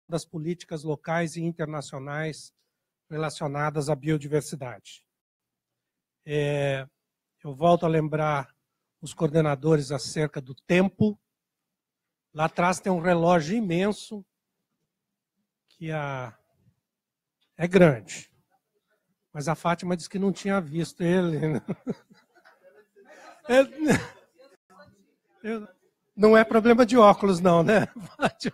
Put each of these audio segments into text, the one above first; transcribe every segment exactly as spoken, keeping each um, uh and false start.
das políticas locais e internacionais relacionadas à biodiversidade. É, eu volto a lembrar os coordenadores acerca do tempo. Lá atrás tem um relógio imenso, que a... é grande. Mas a Fátima disse que não tinha visto ele. Eu... Não é problema de óculos, não, né, Fátima?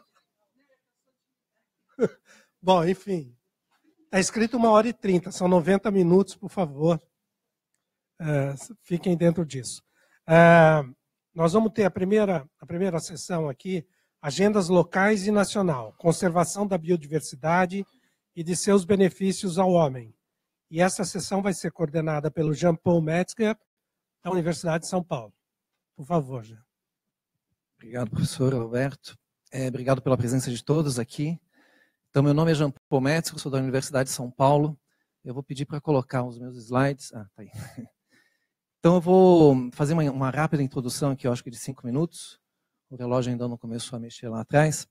Bom, enfim. Está escrito uma hora e trinta, são noventa minutos, por favor. É, fiquem dentro disso. É, nós vamos ter a primeira, a primeira sessão aqui, agendas locais e nacional, conservação da biodiversidade e de seus benefícios ao homem. E essa sessão vai ser coordenada pelo Jean-Paul Metzger, da Universidade de São Paulo. Por favor, Jean. Obrigado, professor Alberto. É, obrigado pela presença de todos aqui. Então, meu nome é Jean-Paul Metzger, sou da Universidade de São Paulo. Eu vou pedir para colocar os meus slides. Ah, tá aí. Então, eu vou fazer uma, uma rápida introdução aqui, eu acho que de cinco minutos. O relógio ainda não começou a mexer lá atrás.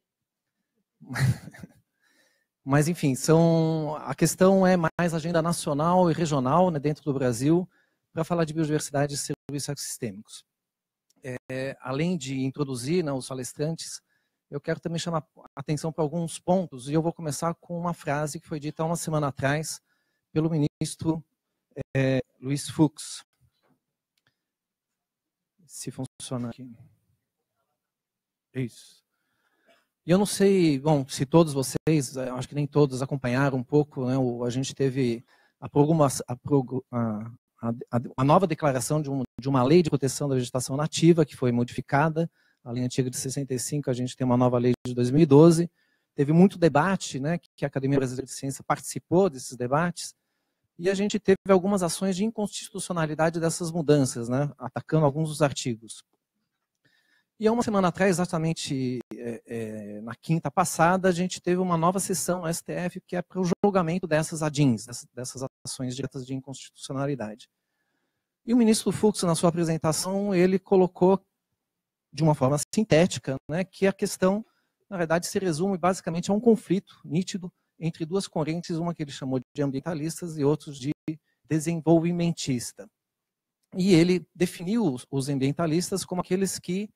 Mas, enfim, são, a questão é mais agenda nacional e regional, né, dentro do Brasil, para falar de biodiversidade e serviços ecossistêmicos. É, além de introduzir, né, os palestrantes, eu quero também chamar a atenção para alguns pontos, e eu vou começar com uma frase que foi dita há uma semana atrás pelo ministro é, Luiz Fux. Se funciona aqui. Isso. E eu não sei, bom, se todos vocês, acho que nem todos acompanharam um pouco, né, o, a gente teve a, a, a, a nova declaração de, um, de uma lei de proteção da vegetação nativa, que foi modificada. A lei antiga de sessenta e cinco, a gente tem uma nova lei de dois mil e doze. Teve muito debate, né, que a Academia Brasileira de Ciência participou desses debates, e a gente teve algumas ações de inconstitucionalidade dessas mudanças, né, atacando alguns dos artigos. E há uma semana atrás, exatamente é, é, na quinta passada, a gente teve uma nova sessão no S T F, que é para o julgamento dessas A D I Ns, dessas, dessas ações diretas de inconstitucionalidade. E o ministro Fux, na sua apresentação, ele colocou de uma forma sintética, né, que a questão, na verdade, se resume basicamente a um conflito nítido entre duas correntes, uma que ele chamou de ambientalistas e outros de desenvolvimentista. E ele definiu os ambientalistas como aqueles que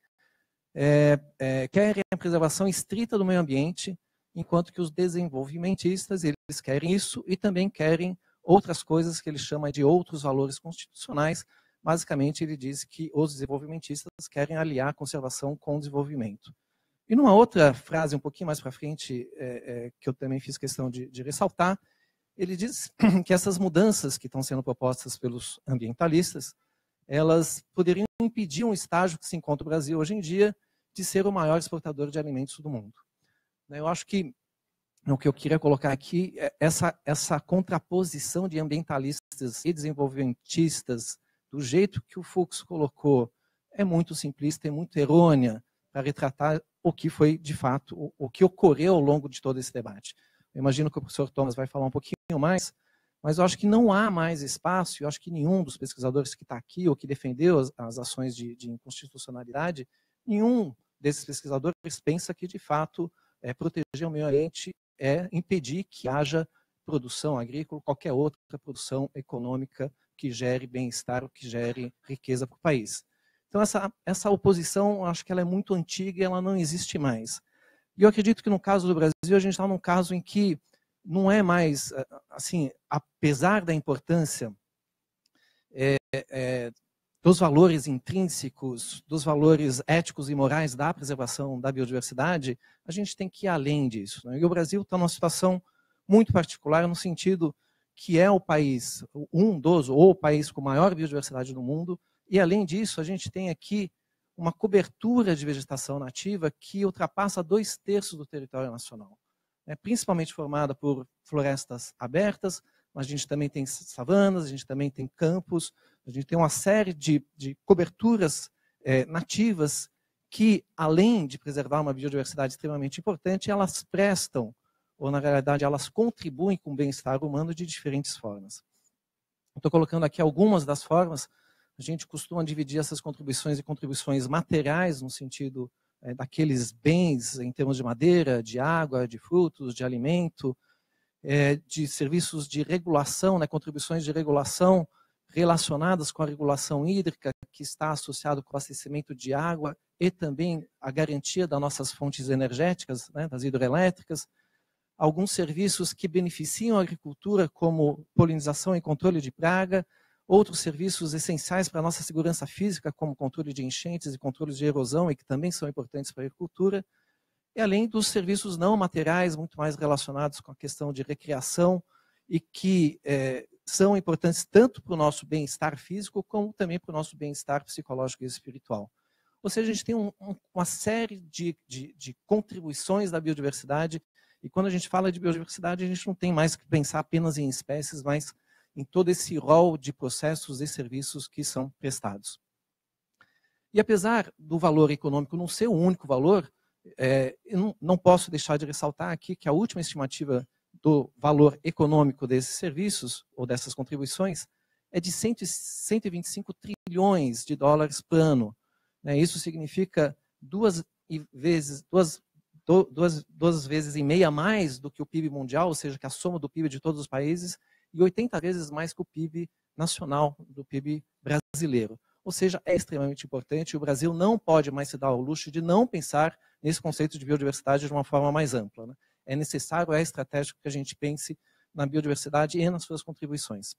é, é, querem a preservação estrita do meio ambiente, enquanto que os desenvolvimentistas, eles querem isso e também querem outras coisas que ele chama de outros valores constitucionais. Basicamente, ele diz que os desenvolvimentistas querem aliar a conservação com o desenvolvimento. E numa outra frase, um pouquinho mais para frente, é, é, que eu também fiz questão de, de ressaltar, ele diz que essas mudanças que estão sendo propostas pelos ambientalistas, elas poderiam impedir um estágio que se encontra o Brasil hoje em dia de ser o maior exportador de alimentos do mundo. Eu acho que o que eu queria colocar aqui é essa, essa contraposição de ambientalistas e desenvolvimentistas, do jeito que o Fux colocou, é muito simplista e muito errônea para retratar o que foi, de fato, o, o que ocorreu ao longo de todo esse debate. Eu imagino que o professor Thomas vai falar um pouquinho mais, mas eu acho que não há mais espaço, eu acho que nenhum dos pesquisadores que está aqui, ou que defendeu as, as ações de, de inconstitucionalidade, nenhum desses pesquisadores pensa que, de fato, é, proteger o meio ambiente é impedir que haja produção agrícola, qualquer outra produção econômica que gere bem-estar, que gere riqueza para o país. Então, essa, essa oposição, acho que ela é muito antiga e ela não existe mais. E eu acredito que no caso do Brasil, a gente está num caso em que não é mais, assim, apesar da importância é, é, dos valores intrínsecos, dos valores éticos e morais da preservação da biodiversidade, a gente tem que ir além disso, né? E o Brasil está numa situação muito particular no sentido que é o país, um dos, ou o país com maior biodiversidade do mundo, e além disso, a gente tem aqui uma cobertura de vegetação nativa que ultrapassa dois terços do território nacional. É principalmente formada por florestas abertas, mas a gente também tem savanas, a gente também tem campos, a gente tem uma série de, de coberturas é, nativas que, além de preservar uma biodiversidade extremamente importante, elas prestam, ou na realidade elas contribuem com o bem-estar humano de diferentes formas. Estou colocando aqui algumas das formas. A gente costuma dividir essas contribuições em contribuições materiais, no sentido é, daqueles bens em termos de madeira, de água, de frutos, de alimento, é, de serviços de regulação, né, contribuições de regulação relacionadas com a regulação hídrica, que está associado com o abastecimento de água e também a garantia das nossas fontes energéticas, né, das hidroelétricas, alguns serviços que beneficiam a agricultura, como polinização e controle de praga, outros serviços essenciais para a nossa segurança física, como controle de enchentes e controle de erosão, e que também são importantes para a agricultura, e além dos serviços não materiais, muito mais relacionados com a questão de recreação, e que é, são importantes tanto para o nosso bem-estar físico, como também para o nosso bem-estar psicológico e espiritual. Ou seja, a gente tem um, um, uma série de, de, de contribuições da biodiversidade, e quando a gente fala de biodiversidade, a gente não tem mais que pensar apenas em espécies, mas em todo esse rol de processos e serviços que são prestados. E apesar do valor econômico não ser o único valor, é, eu não, não posso deixar de ressaltar aqui que a última estimativa do valor econômico desses serviços, ou dessas contribuições, é de cento e vinte e cinco trilhões de dólares por ano. Né? Isso significa duas vezes, duas, duas, duas vezes e meia mais do que o P I B mundial, ou seja, que a soma do P I B de todos os países, e oitenta vezes mais que o P I B nacional, do P I B brasileiro. Ou seja, é extremamente importante, e o Brasil não pode mais se dar ao luxo de não pensar nesse conceito de biodiversidade de uma forma mais ampla. Né? É necessário, é estratégico que a gente pense na biodiversidade e nas suas contribuições.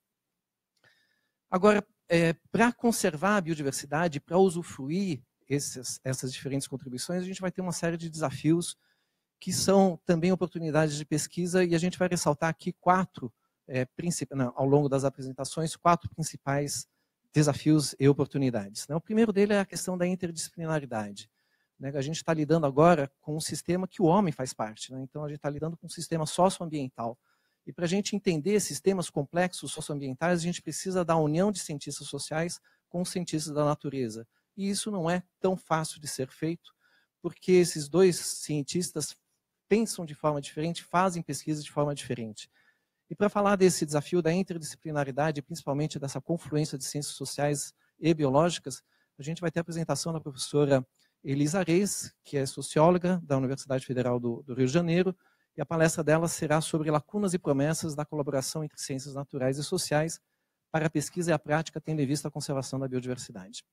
Agora, é, para conservar a biodiversidade, para usufruir esses, essas diferentes contribuições, a gente vai ter uma série de desafios que são também oportunidades de pesquisa, e a gente vai ressaltar aqui quatro, é, não, ao longo das apresentações, quatro principais desafios e oportunidades. Né? O primeiro dele é a questão da interdisciplinaridade. Né? A gente está lidando agora com um sistema que o homem faz parte. Né? Então, a gente está lidando com um sistema socioambiental. E para a gente entender sistemas complexos socioambientais, a gente precisa da união de cientistas sociais com os cientistas da natureza. E isso não é tão fácil de ser feito, porque esses dois cientistas pensam de forma diferente, fazem pesquisa de forma diferente. E para falar desse desafio da interdisciplinaridade, principalmente dessa confluência de ciências sociais e biológicas, a gente vai ter a apresentação da professora Elisa Reis, que é socióloga da Universidade Federal do, do Rio de Janeiro, e a palestra dela será sobre lacunas e promessas da colaboração entre ciências naturais e sociais para a pesquisa e a prática, tendo em vista a conservação da biodiversidade.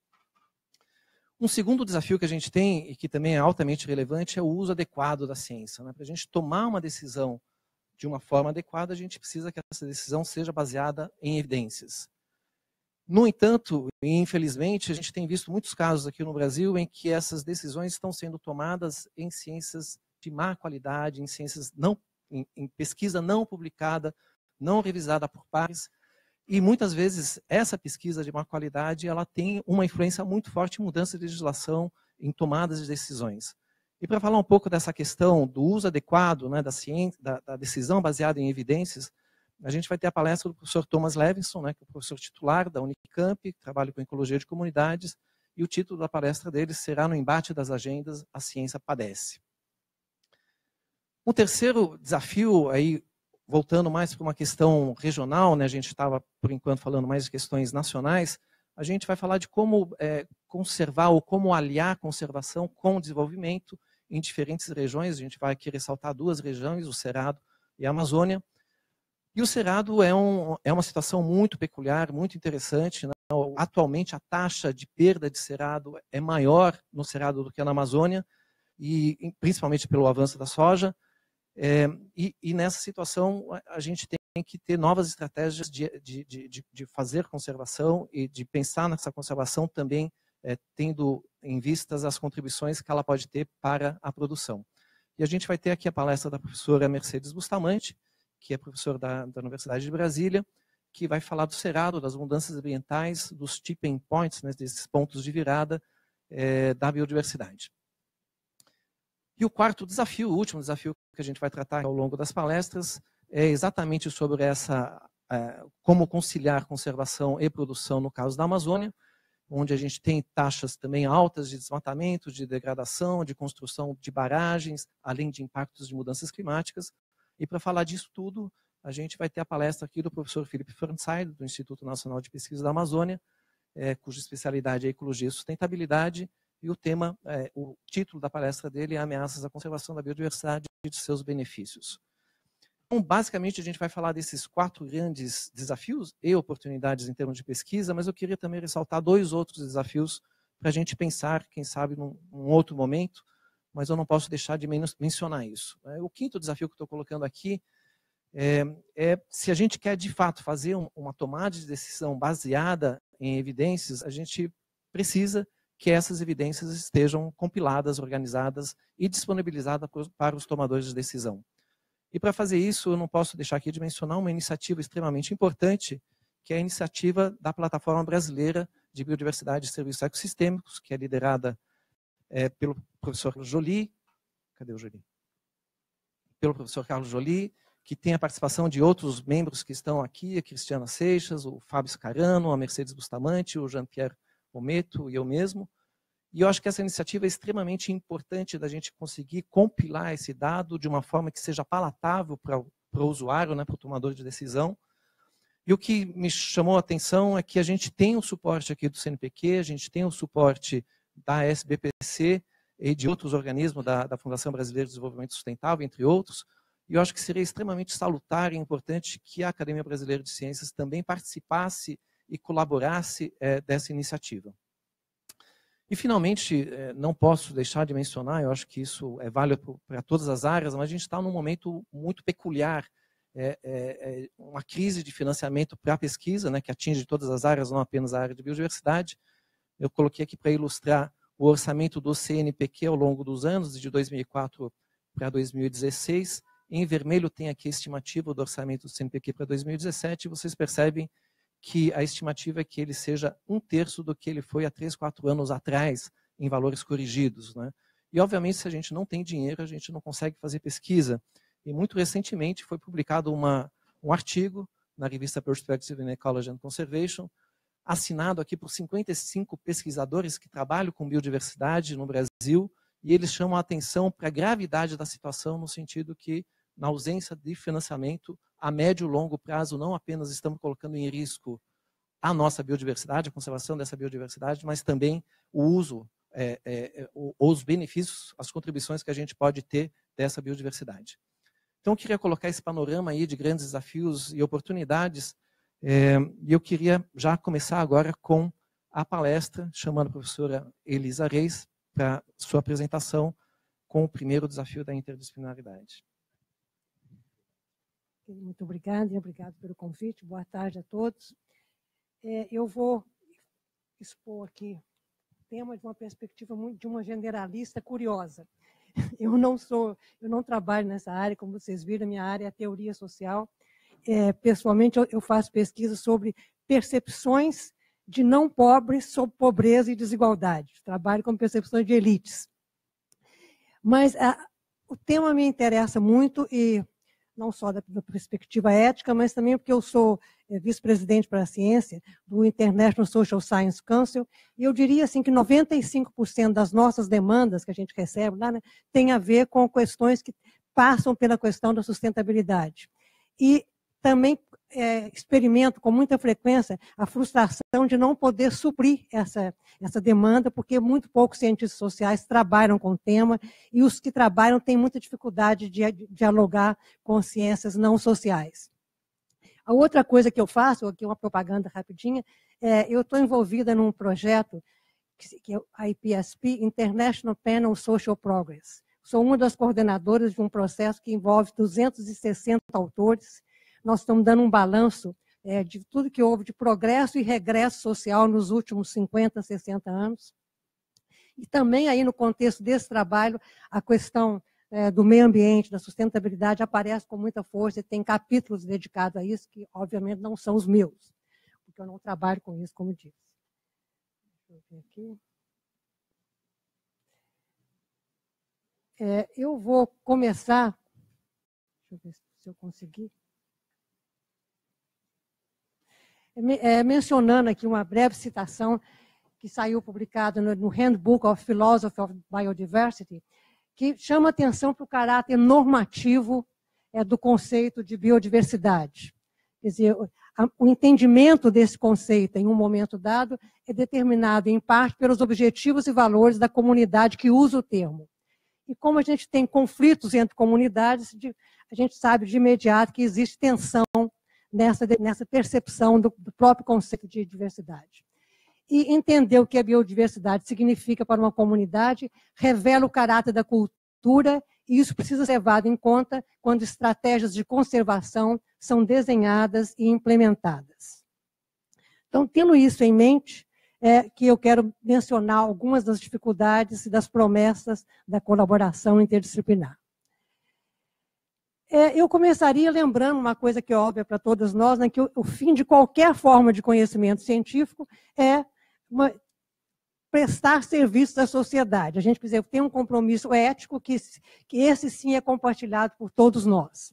Um segundo desafio que a gente tem, e que também é altamente relevante, é o uso adequado da ciência. Né? Para a gente tomar uma decisão de uma forma adequada, a gente precisa que essa decisão seja baseada em evidências. No entanto, e infelizmente, a gente tem visto muitos casos aqui no Brasil em que essas decisões estão sendo tomadas em ciências de má qualidade, em ciências não, em, em pesquisa não publicada, não revisada por pares, e muitas vezes essa pesquisa de má qualidade ela tem uma influência muito forte em mudança de legislação, em tomadas de decisões. E para falar um pouco dessa questão do uso adequado, né, da, ciência, da, da decisão baseada em evidências, a gente vai ter a palestra do professor Thomas Levinson, né, que é o professor titular da Unicamp, que trabalha com ecologia de comunidades, e o título da palestra dele será No Embate das Agendas, a Ciência Padece. Um terceiro desafio, aí, voltando mais para uma questão regional, né, a gente estava, por enquanto, falando mais de questões nacionais, a gente vai falar de como é, conservar ou como aliar conservação com desenvolvimento em diferentes regiões. A gente vai aqui ressaltar duas regiões, o Cerrado e a Amazônia. E o Cerrado é, um, é uma situação muito peculiar, muito interessante. Né? Atualmente, a taxa de perda de cerrado é maior no Cerrado do que na Amazônia, e principalmente pelo avanço da soja. É, e, e nessa situação a gente tem que ter novas estratégias de, de, de, de fazer conservação e de pensar nessa conservação também é, tendo em vistas as contribuições que ela pode ter para a produção. E a gente vai ter aqui a palestra da professora Mercedes Bustamante, que é professora da, da Universidade de Brasília, que vai falar do cerrado, das mudanças ambientais, dos tipping points, né, desses pontos de virada é, da biodiversidade. E o quarto desafio, o último desafio que a gente vai tratar ao longo das palestras, é exatamente sobre essa, é, como conciliar conservação e produção no caso da Amazônia, onde a gente tem taxas também altas de desmatamento, de degradação, de construção de barragens, além de impactos de mudanças climáticas. E para falar disso tudo, a gente vai ter a palestra aqui do professor Felipe Fernside, do Instituto Nacional de Pesquisa da Amazônia, é, cuja especialidade é Ecologia e Sustentabilidade, e o tema, é, o título da palestra dele é Ameaças à Conservação da Biodiversidade e de seus benefícios. Então, basicamente, a gente vai falar desses quatro grandes desafios e oportunidades em termos de pesquisa, mas eu queria também ressaltar dois outros desafios para a gente pensar, quem sabe, num, num outro momento, mas eu não posso deixar de mencionar isso. O quinto desafio que eu estou colocando aqui é, é se a gente quer, de fato, fazer uma tomada de decisão baseada em evidências, a gente precisa que essas evidências estejam compiladas, organizadas e disponibilizadas para os tomadores de decisão. E para fazer isso, eu não posso deixar aqui de mencionar uma iniciativa extremamente importante, que é a iniciativa da Plataforma Brasileira de Biodiversidade e Serviços Ecossistêmicos, que é liderada é, pelo professor Joly, cadê o Joly? Pelo professor Carlos Joly, que tem a participação de outros membros que estão aqui, a Cristiana Seixas, o Fábio Scarano, a Mercedes Bustamante, o Jean-Pierre Ometo e eu mesmo. E eu acho que essa iniciativa é extremamente importante da gente conseguir compilar esse dado de uma forma que seja palatável para o usuário, né, para o tomador de decisão. E o que me chamou a atenção é que a gente tem o suporte aqui do C N P Q, a gente tem o suporte da S B P C e de outros organismos da, da Fundação Brasileira de Desenvolvimento Sustentável, entre outros. E eu acho que seria extremamente salutar e importante que a Academia Brasileira de Ciências também participasse e colaborasse é, dessa iniciativa. E, finalmente, não posso deixar de mencionar, eu acho que isso é válido para todas as áreas, mas a gente está num momento muito peculiar, é, é, é uma crise de financiamento para a pesquisa, né, que atinge todas as áreas, não apenas a área de biodiversidade. Eu coloquei aqui para ilustrar o orçamento do C N P Q ao longo dos anos, de dois mil e quatro para dois mil e dezesseis. Em vermelho tem aqui a estimativa do orçamento do C N P Q para dois mil e dezessete, e vocês percebem que a estimativa é que ele seja um terço do que ele foi há três, quatro anos atrás, em valores corrigidos, né? E, obviamente, se a gente não tem dinheiro, a gente não consegue fazer pesquisa. E, muito recentemente, foi publicado uma, um artigo na revista Perspective in Ecology and Conservation, assinado aqui por cinquenta e cinco pesquisadores que trabalham com biodiversidade no Brasil, e eles chamam a atenção para a gravidade da situação, no sentido que, na ausência de financiamento, a médio e longo prazo, não apenas estamos colocando em risco a nossa biodiversidade, a conservação dessa biodiversidade, mas também o uso, é, é, os benefícios, as contribuições que a gente pode ter dessa biodiversidade. Então, eu queria colocar esse panorama aí de grandes desafios e oportunidades, é, e eu queria já começar agora com a palestra, chamando a professora Elisa Reis para sua apresentação com o primeiro desafio da interdisciplinaridade. Muito obrigada e obrigado pelo convite. Boa tarde a todos. É, eu vou expor aqui o tema de uma perspectiva muito, de uma generalista curiosa. Eu não sou, eu não trabalho nessa área, como vocês viram, a minha área é a teoria social. É, pessoalmente, eu, eu faço pesquisa sobre percepções de não pobres sobre pobreza e desigualdade. Trabalho com percepções de elites. Mas a, o tema me interessa muito e não só da perspectiva ética, mas também porque eu sou vice-presidente para a ciência do International Social Science Council, e eu diria assim que noventa e cinco por cento das nossas demandas que a gente recebe lá, né, tem a ver com questões que passam pela questão da sustentabilidade. E também é, experimento com muita frequência a frustração de não poder suprir essa, essa demanda, porque muito poucos cientistas sociais trabalham com o tema, e os que trabalham têm muita dificuldade de, de dialogar com ciências não sociais. A outra coisa que eu faço, aqui uma propaganda rapidinha, é, eu estou envolvida num projeto, que, que é o I P S P, International Panel Social Progress. Sou uma das coordenadoras de um processo que envolve duzentos e sessenta autores. Nós estamos dando um balanço é, de tudo que houve de progresso e regresso social nos últimos cinquenta, sessenta anos. E também aí no contexto desse trabalho, a questão é, do meio ambiente, da sustentabilidade, aparece com muita força e tem capítulos dedicados a isso, que obviamente não são os meus, porque eu não trabalho com isso, como disse. Deixa eu ver aqui. É, eu vou começar, deixa eu ver se eu conseguir. É, mencionando aqui uma breve citação que saiu publicada no, no Handbook of Philosophy of Biodiversity, que chama atenção para o caráter normativo é, do conceito de biodiversidade. Quer dizer, o entendimento desse conceito em um momento dado é determinado, em parte, pelos objetivos e valores da comunidade que usa o termo. E como a gente tem conflitos entre comunidades, a gente sabe de imediato que existe tensão nessa, nessa percepção do, do próprio conceito de diversidade. E entender o que a biodiversidade significa para uma comunidade revela o caráter da cultura, e isso precisa ser levado em conta quando estratégias de conservação são desenhadas e implementadas. Então, tendo isso em mente, é que eu quero mencionar algumas das dificuldades e das promessas da colaboração interdisciplinar. É, eu começaria lembrando uma coisa que é óbvia para todos nós, né, que o, o fim de qualquer forma de conhecimento científico é uma, prestar serviços à sociedade. A gente precisa ter um compromisso ético que, que esse sim é compartilhado por todos nós.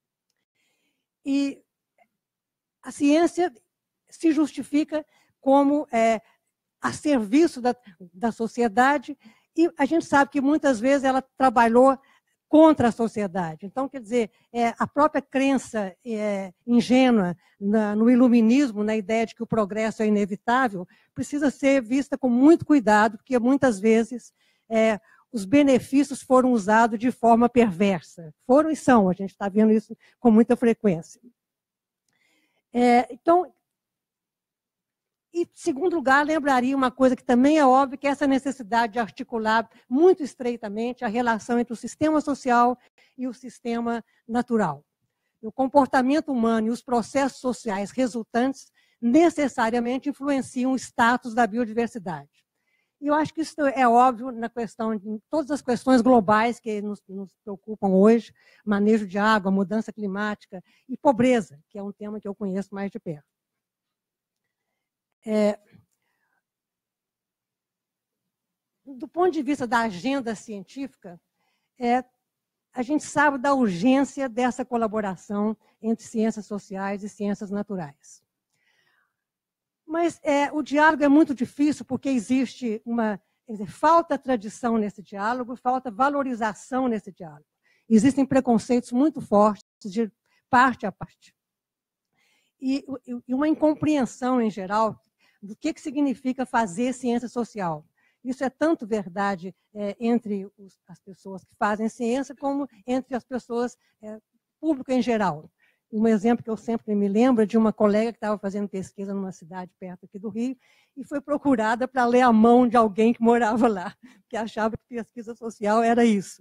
E a ciência se justifica como é, a serviço da, da sociedade, e a gente sabe que muitas vezes ela trabalhou contra a sociedade. Então, quer dizer, é, a própria crença é, ingênua na, no iluminismo, na ideia de que o progresso é inevitável, precisa ser vista com muito cuidado, porque muitas vezes é, os benefícios foram usados de forma perversa. Foram e são, a gente está vendo isso com muita frequência. É, então, e, em segundo lugar, lembraria uma coisa que também é óbvia, que é essa necessidade de articular muito estreitamente a relação entre o sistema social e o sistema natural. O comportamento humano e os processos sociais resultantes necessariamente influenciam o status da biodiversidade. E eu acho que isso é óbvio na questão, em todas as questões globais que nos, nos preocupam hoje, manejo de água, mudança climática e pobreza, que é um tema que eu conheço mais de perto. É, do ponto de vista da agenda científica, é, a gente sabe da urgência dessa colaboração entre ciências sociais e ciências naturais. Mas é, o diálogo é muito difícil porque existe uma... Quer dizer, falta tradição nesse diálogo, falta valorização nesse diálogo. Existem preconceitos muito fortes de parte a parte. E, e uma incompreensão, em geral, do que, que significa fazer ciência social. Isso é tanto verdade é, entre os, as pessoas que fazem ciência, como entre as pessoas, é, público em geral. Um exemplo que eu sempre me lembro é de uma colega que estava fazendo pesquisa numa cidade perto aqui do Rio e foi procurada para ler a mão de alguém que morava lá, que achava que pesquisa social era isso.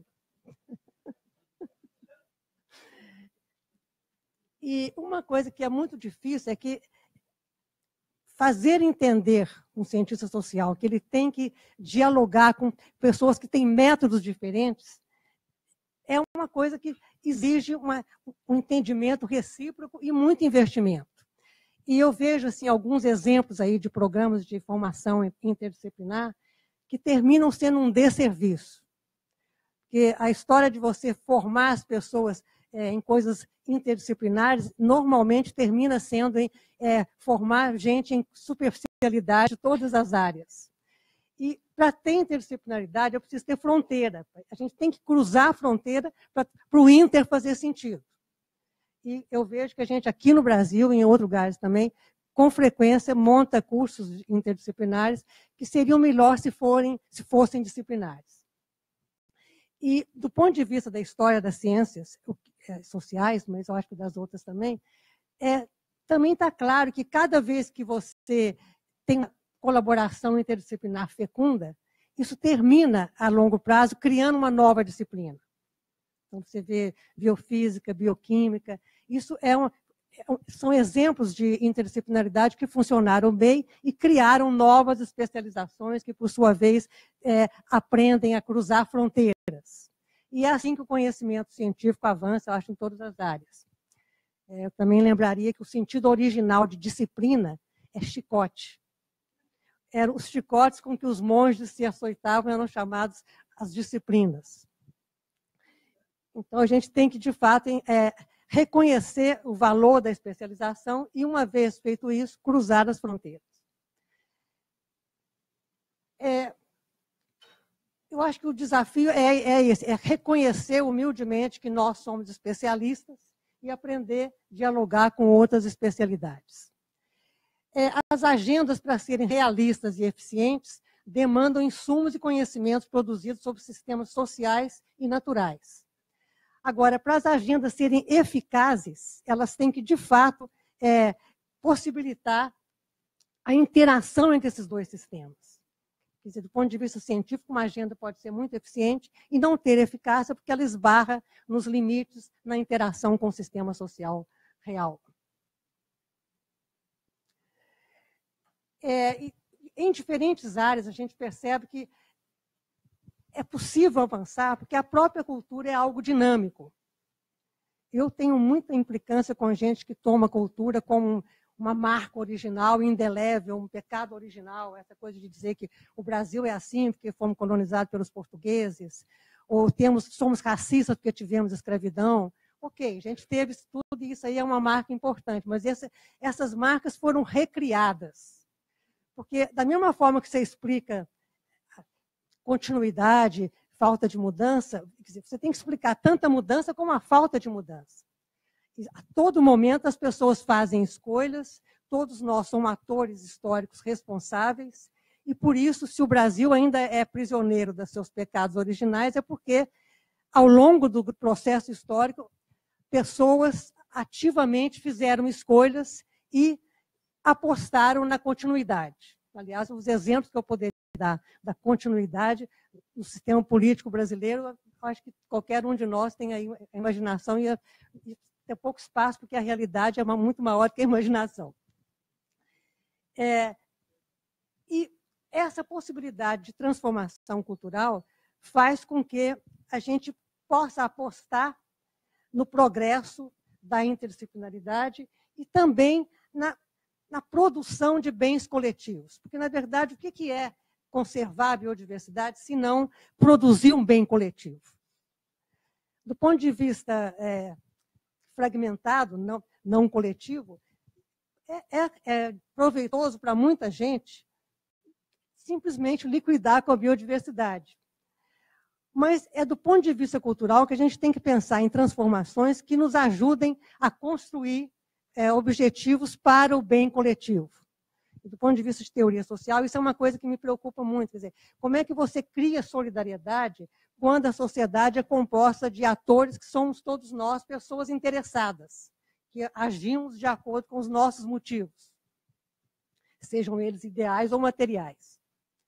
E uma coisa que é muito difícil é que fazer entender um cientista social que ele tem que dialogar com pessoas que têm métodos diferentes é uma coisa que exige uma, um entendimento recíproco e muito investimento. E eu vejo assim, alguns exemplos aí de programas de formação interdisciplinar que terminam sendo um desserviço. Porque a história de você formar as pessoas é, em coisas interdisciplinares, normalmente termina sendo em é, formar gente em superficialidade de todas as áreas. E para ter interdisciplinaridade, eu preciso ter fronteira. A gente tem que cruzar a fronteira para o inter fazer sentido. E eu vejo que a gente aqui no Brasil, e em outros lugares também, com frequência monta cursos interdisciplinares que seriam melhor se, forem, se fossem disciplinares. E do ponto de vista da história das ciências sociais, mas eu acho que das outras também, é, também está claro que cada vez que você tem colaboração interdisciplinar fecunda, isso termina a longo prazo criando uma nova disciplina. Então, você vê biofísica, bioquímica, isso é uma, são exemplos de interdisciplinaridade que funcionaram bem e criaram novas especializações que, por sua vez, é, aprendem a cruzar fronteiras. E é assim que o conhecimento científico avança, eu acho, em todas as áreas. É, eu também lembraria que o sentido original de disciplina é chicote. Eram os chicotes com que os monges se açoitavam, eram chamados as disciplinas. Então, a gente tem que, de fato, é, reconhecer o valor da especialização e, uma vez feito isso, cruzar as fronteiras. É, eu acho que o desafio é, é esse, é reconhecer humildemente que nós somos especialistas e aprender a dialogar com outras especialidades. É, as agendas, para serem realistas e eficientes, demandam insumos e conhecimentos produzidos sobre sistemas sociais e naturais. Agora, para as agendas serem eficazes, elas têm que, de fato, é, possibilitar a interação entre esses dois sistemas. Quer dizer, do ponto de vista científico, uma agenda pode ser muito eficiente e não ter eficácia porque ela esbarra nos limites na interação com o sistema social real. É, e, em diferentes áreas, a gente percebe que é possível avançar, porque a própria cultura é algo dinâmico. Eu tenho muita implicância com gente que toma cultura como uma marca original, indelével, um pecado original, essa coisa de dizer que o Brasil é assim porque fomos colonizados pelos portugueses, ou temos, somos racistas porque tivemos escravidão. Ok, a gente teve tudo e isso aí é uma marca importante, mas essa, essas marcas foram recriadas. Porque, da mesma forma que você explica continuidade, falta de mudança, você tem que explicar tanto a mudança como a falta de mudança. A todo momento as pessoas fazem escolhas, todos nós somos atores históricos responsáveis, e por isso, se o Brasil ainda é prisioneiro dos seus pecados originais, é porque, ao longo do processo histórico, pessoas ativamente fizeram escolhas e apostaram na continuidade. Aliás, os exemplos que eu poderia dar da continuidade no sistema político brasileiro, acho que qualquer um de nós tem aí a imaginação e, a, e tem pouco espaço, porque a realidade é uma, muito maior que a imaginação. É, e essa possibilidade de transformação cultural faz com que a gente possa apostar no progresso da interdisciplinaridade e também na, na produção de bens coletivos. Porque, na verdade, o que é conservar a biodiversidade se não produzir um bem coletivo? Do ponto de vista é, fragmentado, não, não coletivo, é, é, é proveitoso para muita gente simplesmente liquidar com a biodiversidade. Mas é do ponto de vista cultural que a gente tem que pensar em transformações que nos ajudem a construir é, objetivos para o bem coletivo. E do ponto de vista de teoria social, isso é uma coisa que me preocupa muito. Quer dizer, como é que você cria solidariedade quando a sociedade é composta de atores que somos todos nós, pessoas interessadas, que agimos de acordo com os nossos motivos, sejam eles ideais ou materiais.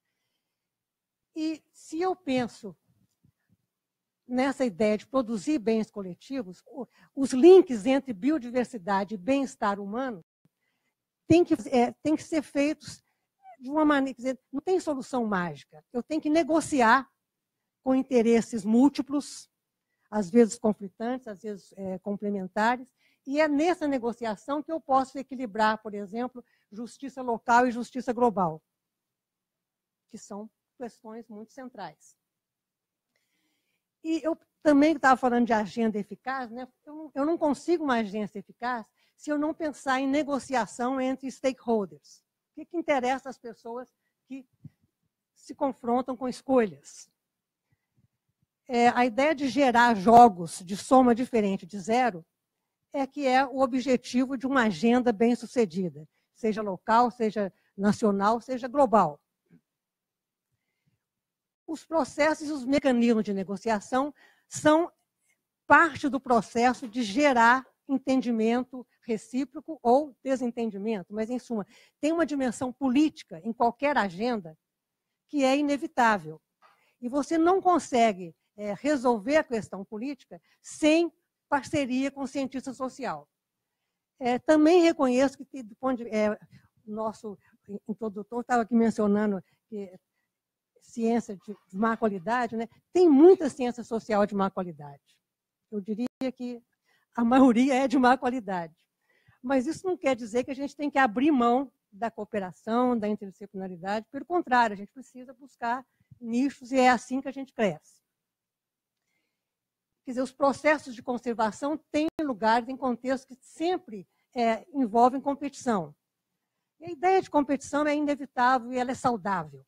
E se eu penso nessa ideia de produzir bens coletivos, os links entre biodiversidade e bem-estar humano têm que, é, têm que ser feitos de uma maneira, quer dizer, não tem solução mágica. Eu tenho que negociar com interesses múltiplos, às vezes conflitantes, às vezes é, complementares, e é nessa negociação que eu posso equilibrar, por exemplo, justiça local e justiça global, que são questões muito centrais. E eu também estava falando de agenda eficaz, né? eu, não, eu não consigo uma agenda eficaz se eu não pensar em negociação entre stakeholders. O que, que interessa às pessoas que se confrontam com escolhas? É, a ideia de gerar jogos de soma diferente de zero é que é o objetivo de uma agenda bem-sucedida, seja local, seja nacional, seja global. Os processos e os mecanismos de negociação são parte do processo de gerar entendimento recíproco ou desentendimento, mas, em suma, tem uma dimensão política em qualquer agenda que é inevitável. E você não consegue é, resolver a questão política sem parceria com o cientista social. É, também reconheço que, do ponto de é, nosso introdutor estava aqui mencionando que ciência de má qualidade, né? Tem muita ciência social de má qualidade. Eu diria que a maioria é de má qualidade. Mas isso não quer dizer que a gente tem que abrir mão da cooperação, da interdisciplinaridade. Pelo contrário, a gente precisa buscar nichos e é assim que a gente cresce. Quer dizer, os processos de conservação têm lugar, têm contextos que sempre é, envolvem competição. E a ideia de competição é inevitável e ela é saudável.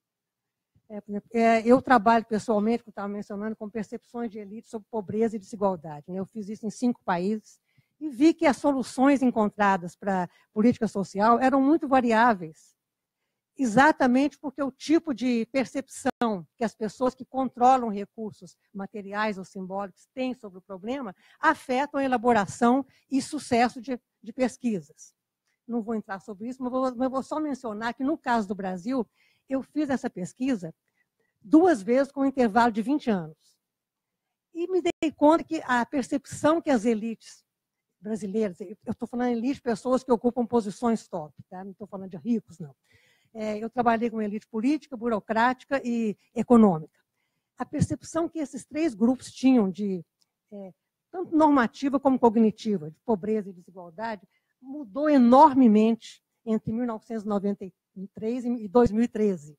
É, eu trabalho pessoalmente, como eu estava mencionando, com percepções de elite sobre pobreza e desigualdade. Eu fiz isso em cinco países e vi que as soluções encontradas para a política social eram muito variáveis, exatamente porque o tipo de percepção que as pessoas que controlam recursos materiais ou simbólicos têm sobre o problema afetam a elaboração e sucesso de, de pesquisas. Não vou entrar sobre isso, mas vou, mas vou só mencionar que, no caso do Brasil, eu fiz essa pesquisa duas vezes com um intervalo de vinte anos. E me dei conta que a percepção que as elites brasileiras, eu estou falando de elite, pessoas que ocupam posições top, tá? Não estou falando de ricos, não. É, eu trabalhei com elite política, burocrática e econômica. A percepção que esses três grupos tinham de, é, tanto normativa como cognitiva, de pobreza e desigualdade, mudou enormemente entre mil novecentos e noventa e três e dois mil e treze.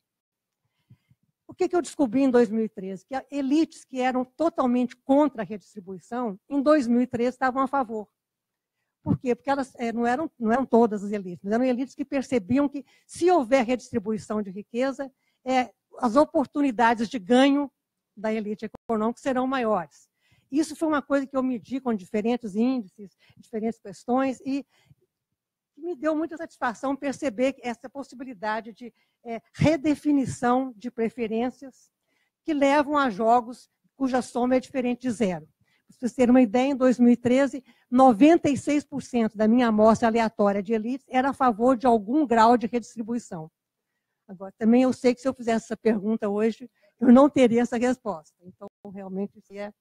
O que, que eu descobri em dois mil e treze? Que elites que eram totalmente contra a redistribuição, em dois mil e treze estavam a favor. Por quê? Porque elas é, não, eram, não eram todas as elites, mas eram elites que percebiam que, se houver redistribuição de riqueza, é, as oportunidades de ganho da elite econômica serão maiores. Isso foi uma coisa que eu medi com diferentes índices, diferentes questões, e me deu muita satisfação perceber essa possibilidade de é, redefinição de preferências que levam a jogos cuja soma é diferente de zero. Para vocês terem uma ideia, em dois mil e treze, noventa e seis por cento da minha amostra aleatória de elites era a favor de algum grau de redistribuição. Agora, também eu sei que se eu fizesse essa pergunta hoje, eu não teria essa resposta. Então, realmente, isso é,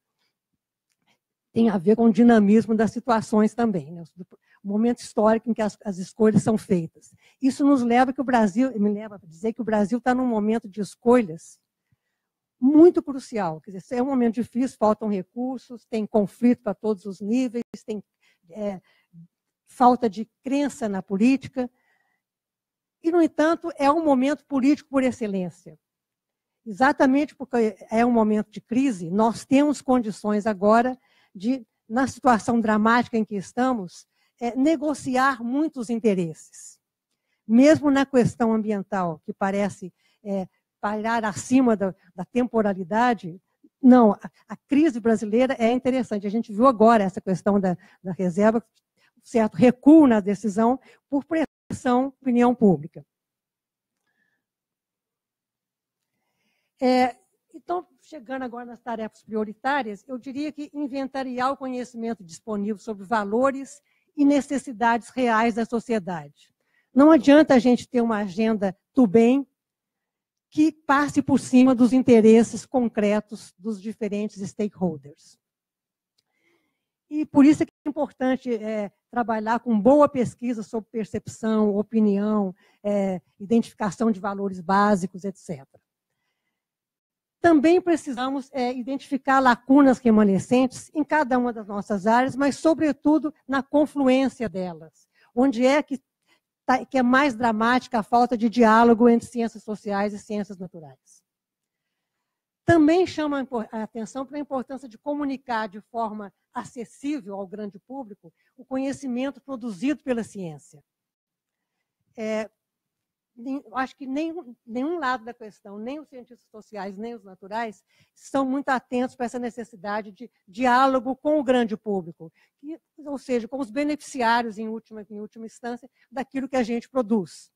tem a ver com o dinamismo das situações também, né? O momento histórico em que as, as escolhas são feitas. Isso nos leva que o Brasil, me leva a dizer que o Brasil está num momento de escolhas muito crucial. Quer dizer, é um momento difícil, faltam recursos, tem conflito para todos os níveis, tem é, falta de crença na política. E, no entanto, é um momento político por excelência. Exatamente porque é um momento de crise, nós temos condições agora de, na situação dramática em que estamos, é, negociar muitos interesses. Mesmo na questão ambiental, que parece é, parar acima da, da temporalidade, não, a, a crise brasileira é interessante. A gente viu agora essa questão da, da reserva, certo recuo na decisão por pressão da opinião pública. É, então, chegando agora nas tarefas prioritárias, eu diria que inventariar o conhecimento disponível sobre valores e necessidades reais da sociedade. Não adianta a gente ter uma agenda do bem que passe por cima dos interesses concretos dos diferentes stakeholders. E por isso é que é importante é, trabalhar com boa pesquisa sobre percepção, opinião, é, identificação de valores básicos, etcétera. Também precisamos é, identificar lacunas remanescentes em cada uma das nossas áreas, mas, sobretudo, na confluência delas. Onde é que, tá, que é mais dramática a falta de diálogo entre ciências sociais e ciências naturais. Também chama a atenção para a importância de comunicar de forma acessível ao grande público o conhecimento produzido pela ciência. É, acho que nenhum, nenhum lado da questão, nem os cientistas sociais, nem os naturais, estão muito atentos para essa necessidade de diálogo com o grande público, que, ou seja, com os beneficiários, em última, em última instância, daquilo que a gente produz.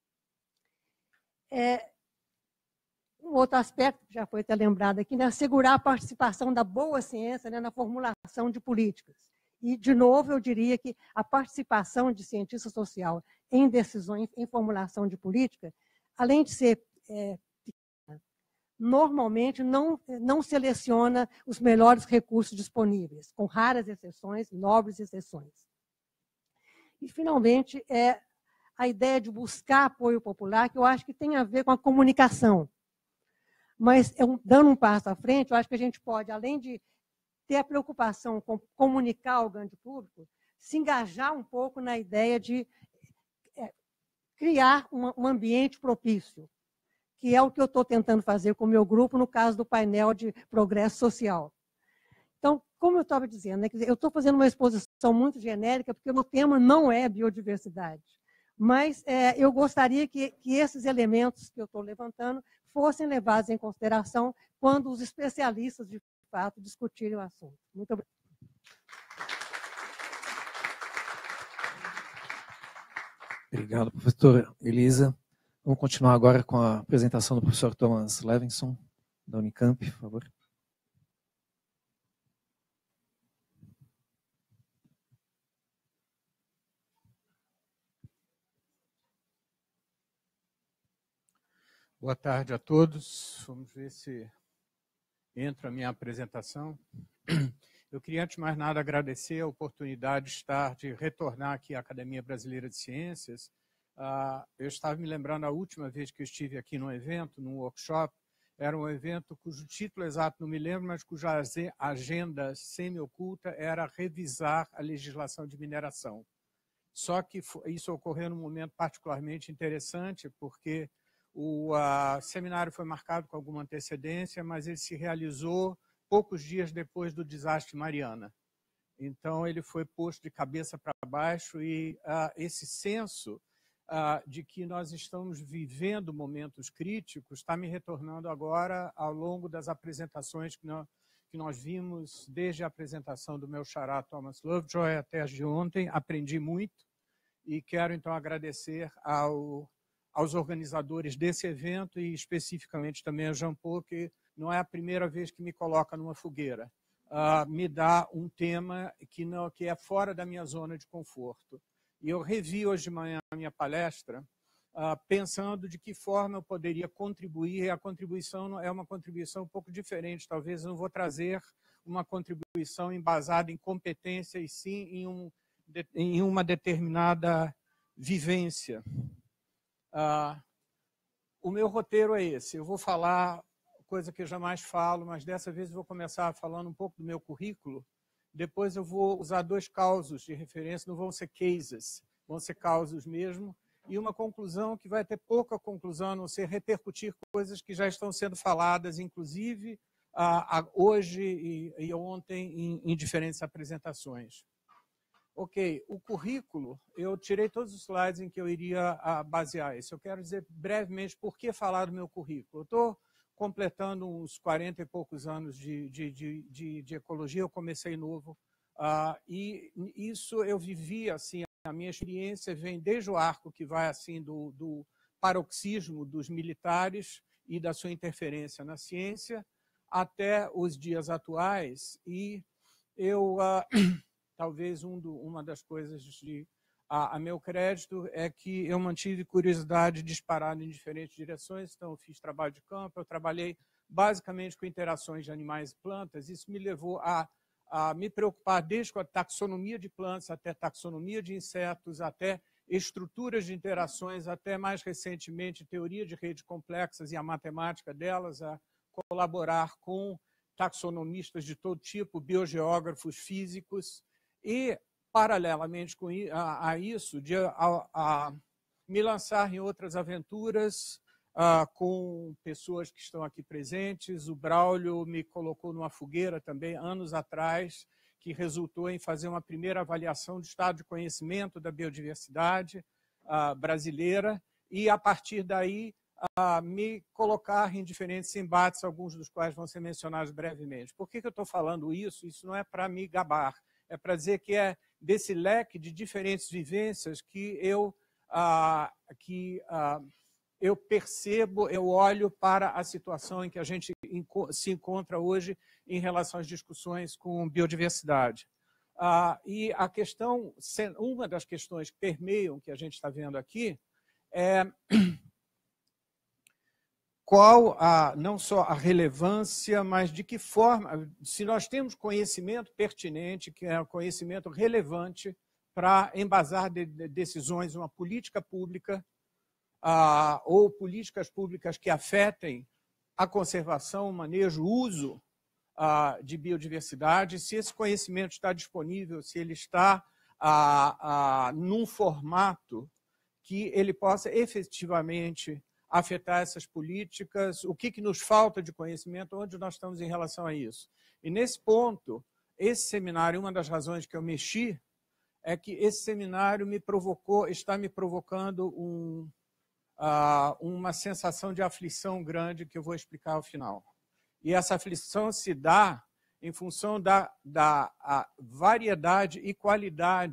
É, um outro aspecto, que já foi até lembrado aqui, né, assegurar a participação da boa ciência, né, na formulação de políticas. E, de novo, eu diria que a participação de cientista social em decisões, em formulação de política, além de ser, é, normalmente não, não seleciona os melhores recursos disponíveis, com raras exceções, nobres exceções. E, finalmente, é a ideia de buscar apoio popular, que eu acho que tem a ver com a comunicação. Mas, dando um passo à frente, eu acho que a gente pode, além de ter a preocupação com comunicar ao grande público, se engajar um pouco na ideia de é, criar um, um ambiente propício, que é o que eu estou tentando fazer com o meu grupo no caso do painel de progresso social. Então, como eu estava dizendo, né, quer dizer, eu estou fazendo uma exposição muito genérica, porque o meu tema não é biodiversidade, mas é, eu gostaria que, que esses elementos que eu estou levantando fossem levados em consideração quando os especialistas de fato discutirem o assunto. Muito obrigada. Obrigado, professora Elisa. Vamos continuar agora com a apresentação do professor Thomas Levinson, da Unicamp, por favor. Boa tarde a todos. Vamos ver se entra a minha apresentação. Eu queria, antes de mais nada, agradecer a oportunidade de estar, de retornar aqui à Academia Brasileira de Ciências. Uh, eu estava me lembrando a última vez que eu estive aqui num evento, num workshop, era um evento cujo título exato não me lembro, mas cuja agenda semi-oculta era revisar a legislação de mineração. Só que isso ocorreu num momento particularmente interessante, porque o uh, seminário foi marcado com alguma antecedência, mas ele se realizou poucos dias depois do desastre Mariana. Então, ele foi posto de cabeça para baixo e uh, esse senso uh, de que nós estamos vivendo momentos críticos está me retornando agora ao longo das apresentações que nós, que nós vimos, desde a apresentação do meu xará Thomas Lovejoy até as de ontem. Aprendi muito e quero, então, agradecer ao, aos organizadores desse evento e, especificamente, também a Jean Paul, que não é a primeira vez que me coloca numa fogueira. Uh, me dá um tema que, não, que é fora da minha zona de conforto. E eu revi hoje de manhã a minha palestra, uh, pensando de que forma eu poderia contribuir, e a contribuição é uma contribuição um pouco diferente. Talvez eu não vou trazer uma contribuição embasada em competência, e sim em, um, de, em uma determinada vivência. Uh, o meu roteiro é esse. Eu vou falar coisa que eu jamais falo, mas dessa vez eu vou começar falando um pouco do meu currículo. Depois eu vou usar dois causos de referência, não vão ser cases, vão ser causos mesmo, e uma conclusão que vai ter pouca conclusão, a não ser repercutir coisas que já estão sendo faladas, inclusive ah, ah, hoje e, e ontem em, em diferentes apresentações. Ok, o currículo, eu tirei todos os slides em que eu iria ah, basear isso. Eu quero dizer brevemente por que falar do meu currículo. Eu estou completando uns quarenta e poucos anos de, de, de, de, de ecologia, eu comecei novo, uh, e isso eu vivi, assim, a minha experiência vem desde o arco que vai, assim, do, do paroxismo dos militares e da sua interferência na ciência, até os dias atuais, e eu, uh, talvez um do, uma das coisas de A, a meu crédito é que eu mantive curiosidade disparada em diferentes direções, então eu fiz trabalho de campo, eu trabalhei basicamente com interações de animais e plantas, isso me levou a, a me preocupar desde com a taxonomia de plantas, até taxonomia de insetos, até estruturas de interações, até mais recentemente teoria de redes complexas e a matemática delas, a colaborar com taxonomistas de todo tipo, biogeógrafos, físicos, e paralelamente com a, a isso, de a, a me lançar em outras aventuras uh, com pessoas que estão aqui presentes. O Braulio me colocou numa fogueira também, anos atrás, que resultou em fazer uma primeira avaliação do estado de conhecimento da biodiversidade uh, brasileira e, a partir daí, uh, me colocar em diferentes embates, alguns dos quais vão ser mencionados brevemente. Por que, que eu estou falando isso? Isso não é para me gabar, é para dizer que é desse leque de diferentes vivências que eu, ah, que, ah, eu percebo, eu olho para a situação em que a gente se encontra hoje em relação às discussões com biodiversidade. Ah, e a questão, uma das questões que permeiam que a gente está vendo aqui é qual a, não só a relevância, mas de que forma, se nós temos conhecimento pertinente, que é um conhecimento relevante para embasar de, de decisões, uma política pública ah, ou políticas públicas que afetem a conservação, o manejo, o uso ah, de biodiversidade, se esse conhecimento está disponível, se ele está ah, ah, num formato que ele possa efetivamente afetar essas políticas, o que, que nos falta de conhecimento, onde nós estamos em relação a isso. E, nesse ponto, esse seminário, uma das razões que eu mexi, é que esse seminário me provocou, está me provocando um, uh, uma sensação de aflição grande que eu vou explicar ao final. E essa aflição se dá em função da, da a variedade e qualidade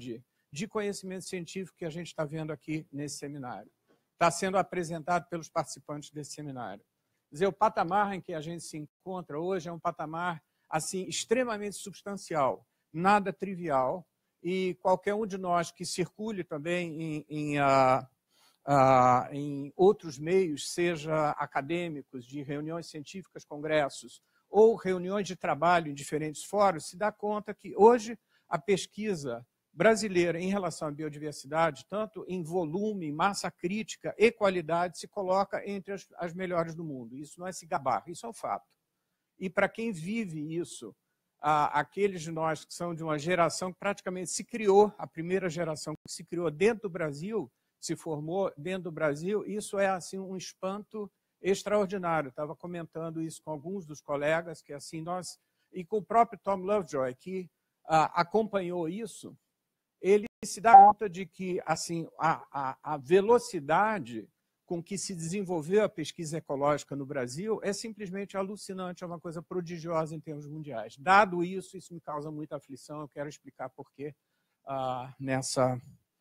de conhecimento científico que a gente está vendo aqui nesse seminário. Está sendo apresentado pelos participantes desse seminário. Quer dizer, o patamar em que a gente se encontra hoje é um patamar assim, extremamente substancial, nada trivial, e qualquer um de nós que circule também em, em, uh, uh, em outros meios, seja acadêmicos, de reuniões científicas, congressos, ou reuniões de trabalho em diferentes fóruns, se dá conta que hoje a pesquisa brasileira em relação à biodiversidade, tanto em volume, massa crítica e qualidade, se coloca entre as, as melhores do mundo. Isso não é se gabar, isso é um fato. E para quem vive isso, ah, aqueles de nós que são de uma geração que praticamente se criou, a primeira geração que se criou dentro do Brasil, se formou dentro do Brasil, isso é assim um espanto extraordinário. Eu estava comentando isso com alguns dos colegas, que assim nós, e com o próprio Tom Lovejoy, que ah, acompanhou isso, ele se dá conta de que assim, a, a, a velocidade com que se desenvolveu a pesquisa ecológica no Brasil é simplesmente alucinante, é uma coisa prodigiosa em termos mundiais. Dado isso, isso me causa muita aflição, eu quero explicar por quê ah, nessa,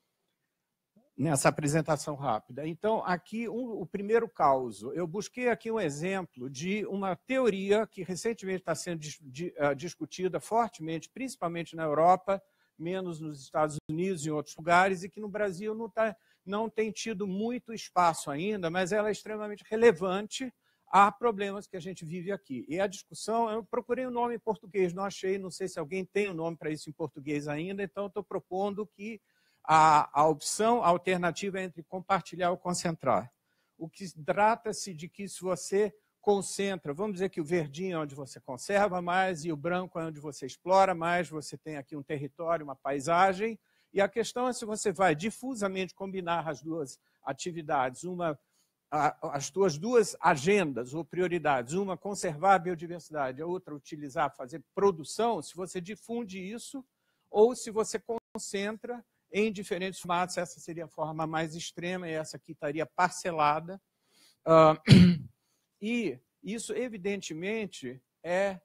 nessa apresentação rápida. Então, aqui um, o primeiro caso. Eu busquei aqui um exemplo de uma teoria que recentemente está sendo dis, di, uh, discutida fortemente, principalmente na Europa, menos nos Estados Unidos e em outros lugares, e que no Brasil não, tá, não tem tido muito espaço ainda, mas ela é extremamente relevante a problemas que a gente vive aqui. E a discussão, eu procurei um nome em português, não achei, não sei se alguém tem um nome para isso em português ainda, então estou propondo que a, a opção, a alternativa é entre compartilhar ou concentrar. O que trata-se de que se você concentra, vamos dizer que o verdinho é onde você conserva mais e o branco é onde você explora mais, você tem aqui um território, uma paisagem, e a questão é se você vai difusamente combinar as duas atividades, uma, a, as suas duas agendas ou prioridades, uma conservar a biodiversidade, a outra utilizar, fazer produção, se você difunde isso, ou se você concentra em diferentes formatos, essa seria a forma mais extrema, e essa aqui estaria parcelada. Uh, E isso, evidentemente, é,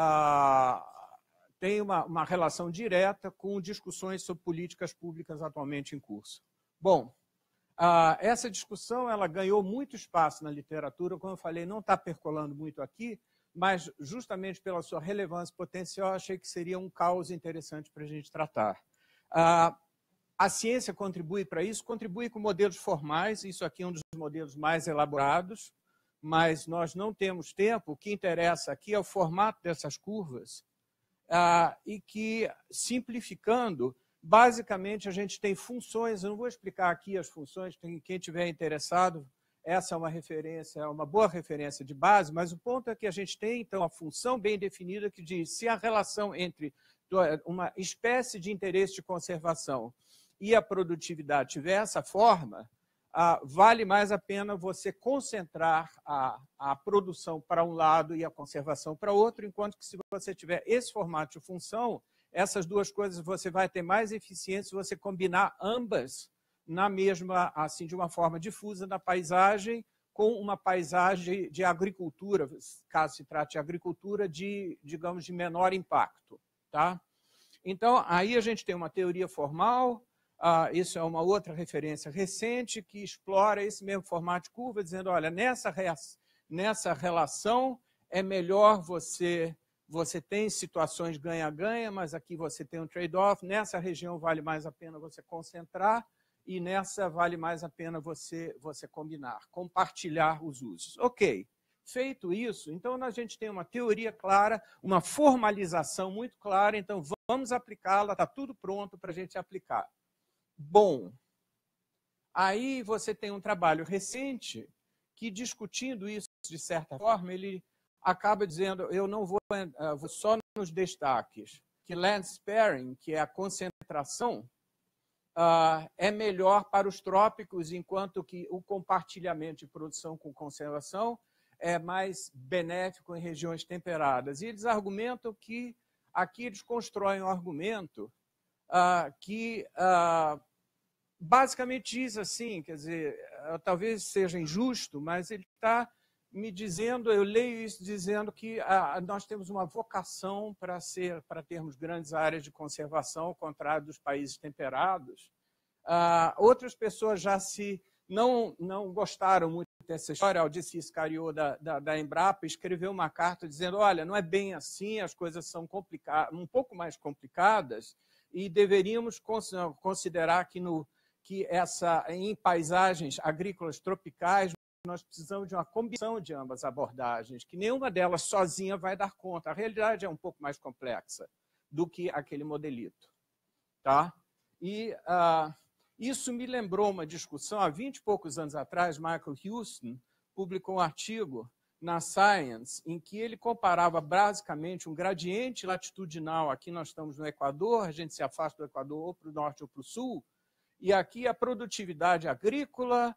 ah, tem uma, uma relação direta com discussões sobre políticas públicas atualmente em curso. Bom, ah, essa discussão ela ganhou muito espaço na literatura, como eu falei, não está percolando muito aqui, mas justamente pela sua relevância potencial, achei que seria um caos interessante para a gente tratar. Ah, a ciência contribui para isso, contribui com modelos formais, isso aqui é um dos modelos mais elaborados, mas nós não temos tempo, o que interessa aqui é o formato dessas curvas, ah, e que, simplificando, basicamente a gente tem funções, eu não vou explicar aqui as funções, quem tiver interessado, essa é uma referência, é uma boa referência de base, mas o ponto é que a gente tem, então, a função bem definida que diz se a relação entre uma espécie de interesse de conservação e a produtividade tiver essa forma, Ah, vale mais a pena você concentrar a, a produção para um lado e a conservação para outro, enquanto que se você tiver esse formato de função, essas duas coisas você vai ter mais eficiência se você combinar ambas na mesma, assim, de uma forma difusa na paisagem, com uma paisagem de agricultura, caso se trate de agricultura de, digamos, de menor impacto. Tá? Então, aí a gente tem uma teoria formal. Ah, isso é uma outra referência recente que explora esse mesmo formato de curva, dizendo, olha, nessa, nessa relação é melhor você, você tem situações ganha-ganha, mas aqui você tem um trade-off, nessa região vale mais a pena você concentrar e nessa vale mais a pena você, você combinar, compartilhar os usos. Ok, feito isso, então a gente tem uma teoria clara, uma formalização muito clara, então vamos aplicá-la, está tudo pronto para a gente aplicar. Bom, aí você tem um trabalho recente que, discutindo isso de certa forma, ele acaba dizendo, eu não vou, vou só nos destaques, que land sparing, que é a concentração, uh, é melhor para os trópicos, enquanto que o compartilhamento de produção com conservação é mais benéfico em regiões temperadas. E eles argumentam que, aqui eles constroem um argumento Uh, que uh, basicamente diz assim, quer dizer, uh, talvez seja injusto, mas ele está me dizendo, eu leio isso dizendo que ah, nós temos uma vocação para ser, para termos grandes áreas de conservação, ao contrário dos países temperados. Ah, outras pessoas já se não, não gostaram muito dessa história. O Disse Iscariot da, da, da Embrapa escreveu uma carta dizendo: olha, não é bem assim, as coisas são complicadas, um pouco mais complicadas, e deveríamos considerar que, no, que essa, em paisagens agrícolas tropicais nós precisamos de uma combinação de ambas abordagens, que nenhuma delas sozinha vai dar conta. A realidade é um pouco mais complexa do que aquele modelito. Tá? E uh, isso me lembrou uma discussão, há vinte e poucos anos atrás, Michael Houston publicou um artigo na Science, em que ele comparava basicamente um gradiente latitudinal, aqui nós estamos no Equador, a gente se afasta do Equador ou para o norte ou para o sul, e aqui a produtividade agrícola,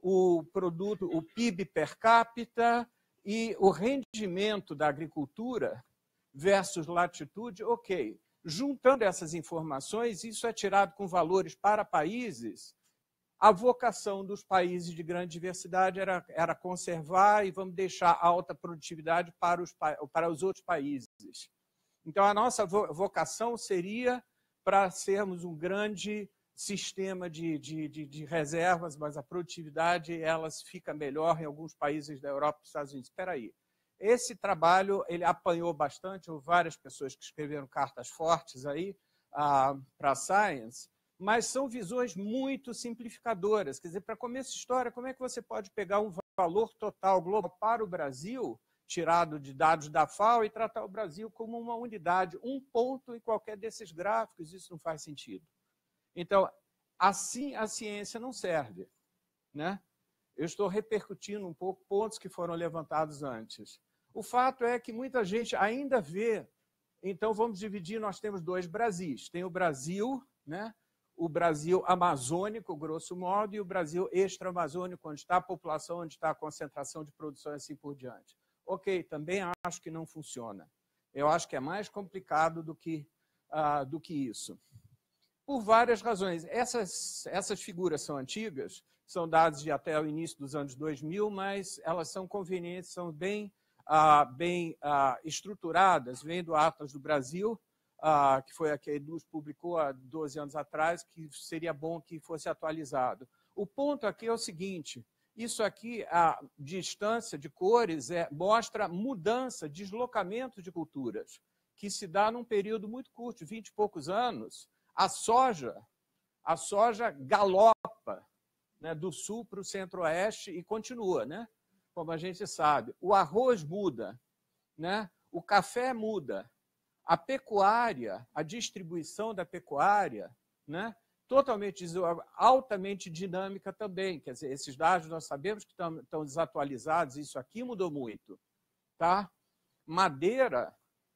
o produto, o P I B per capita e o rendimento da agricultura versus latitude, ok. Juntando essas informações, isso é tirado com valores para países. A vocação dos países de grande diversidade era, era conservar e vamos deixar alta produtividade para os, para os outros países. Então, a nossa vocação seria para sermos um grande sistema de, de, de, de reservas, mas a produtividade elas fica melhor em alguns países da Europa e dos Estados Unidos. Espera aí. Esse trabalho ele apanhou bastante, houve várias pessoas que escreveram cartas fortes aí ah, para a Science, mas são visões muito simplificadoras. Quer dizer, para começo de história, como é que você pode pegar um valor total global para o Brasil, tirado de dados da F A O, e tratar o Brasil como uma unidade, um ponto em qualquer desses gráficos? Isso não faz sentido. Então, assim a ciência não serve, né? Eu estou repercutindo um pouco pontos que foram levantados antes. O fato é que muita gente ainda vê, então vamos dividir, nós temos dois Brasis. Tem o Brasil, né? O Brasil amazônico, grosso modo, e o Brasil extra-amazônico, onde está a população, onde está a concentração de produção e assim por diante. Ok, também acho que não funciona. Eu acho que é mais complicado do que, uh, do que isso. Por várias razões. Essas, essas figuras são antigas, são dadas de até o início dos anos dois mil, mas elas são convenientes, são bem, ah, bem ah, estruturadas, vêm do Atlas do Brasil, ah, que foi a que a Eduz publicou há doze anos atrás, que seria bom que fosse atualizado. O ponto aqui é o seguinte: isso aqui, a distância de cores, é, mostra mudança, deslocamento de culturas, que se dá num período muito curto, vinte e poucos anos. A soja, a soja galopa, né, do sul para o centro-oeste e continua, né, como a gente sabe. O arroz muda, né, o café muda, a pecuária, a distribuição da pecuária, né, totalmente, altamente dinâmica também. Quer dizer, esses dados nós sabemos que estão, estão desatualizados, isso aqui mudou muito. Tá? Madeira...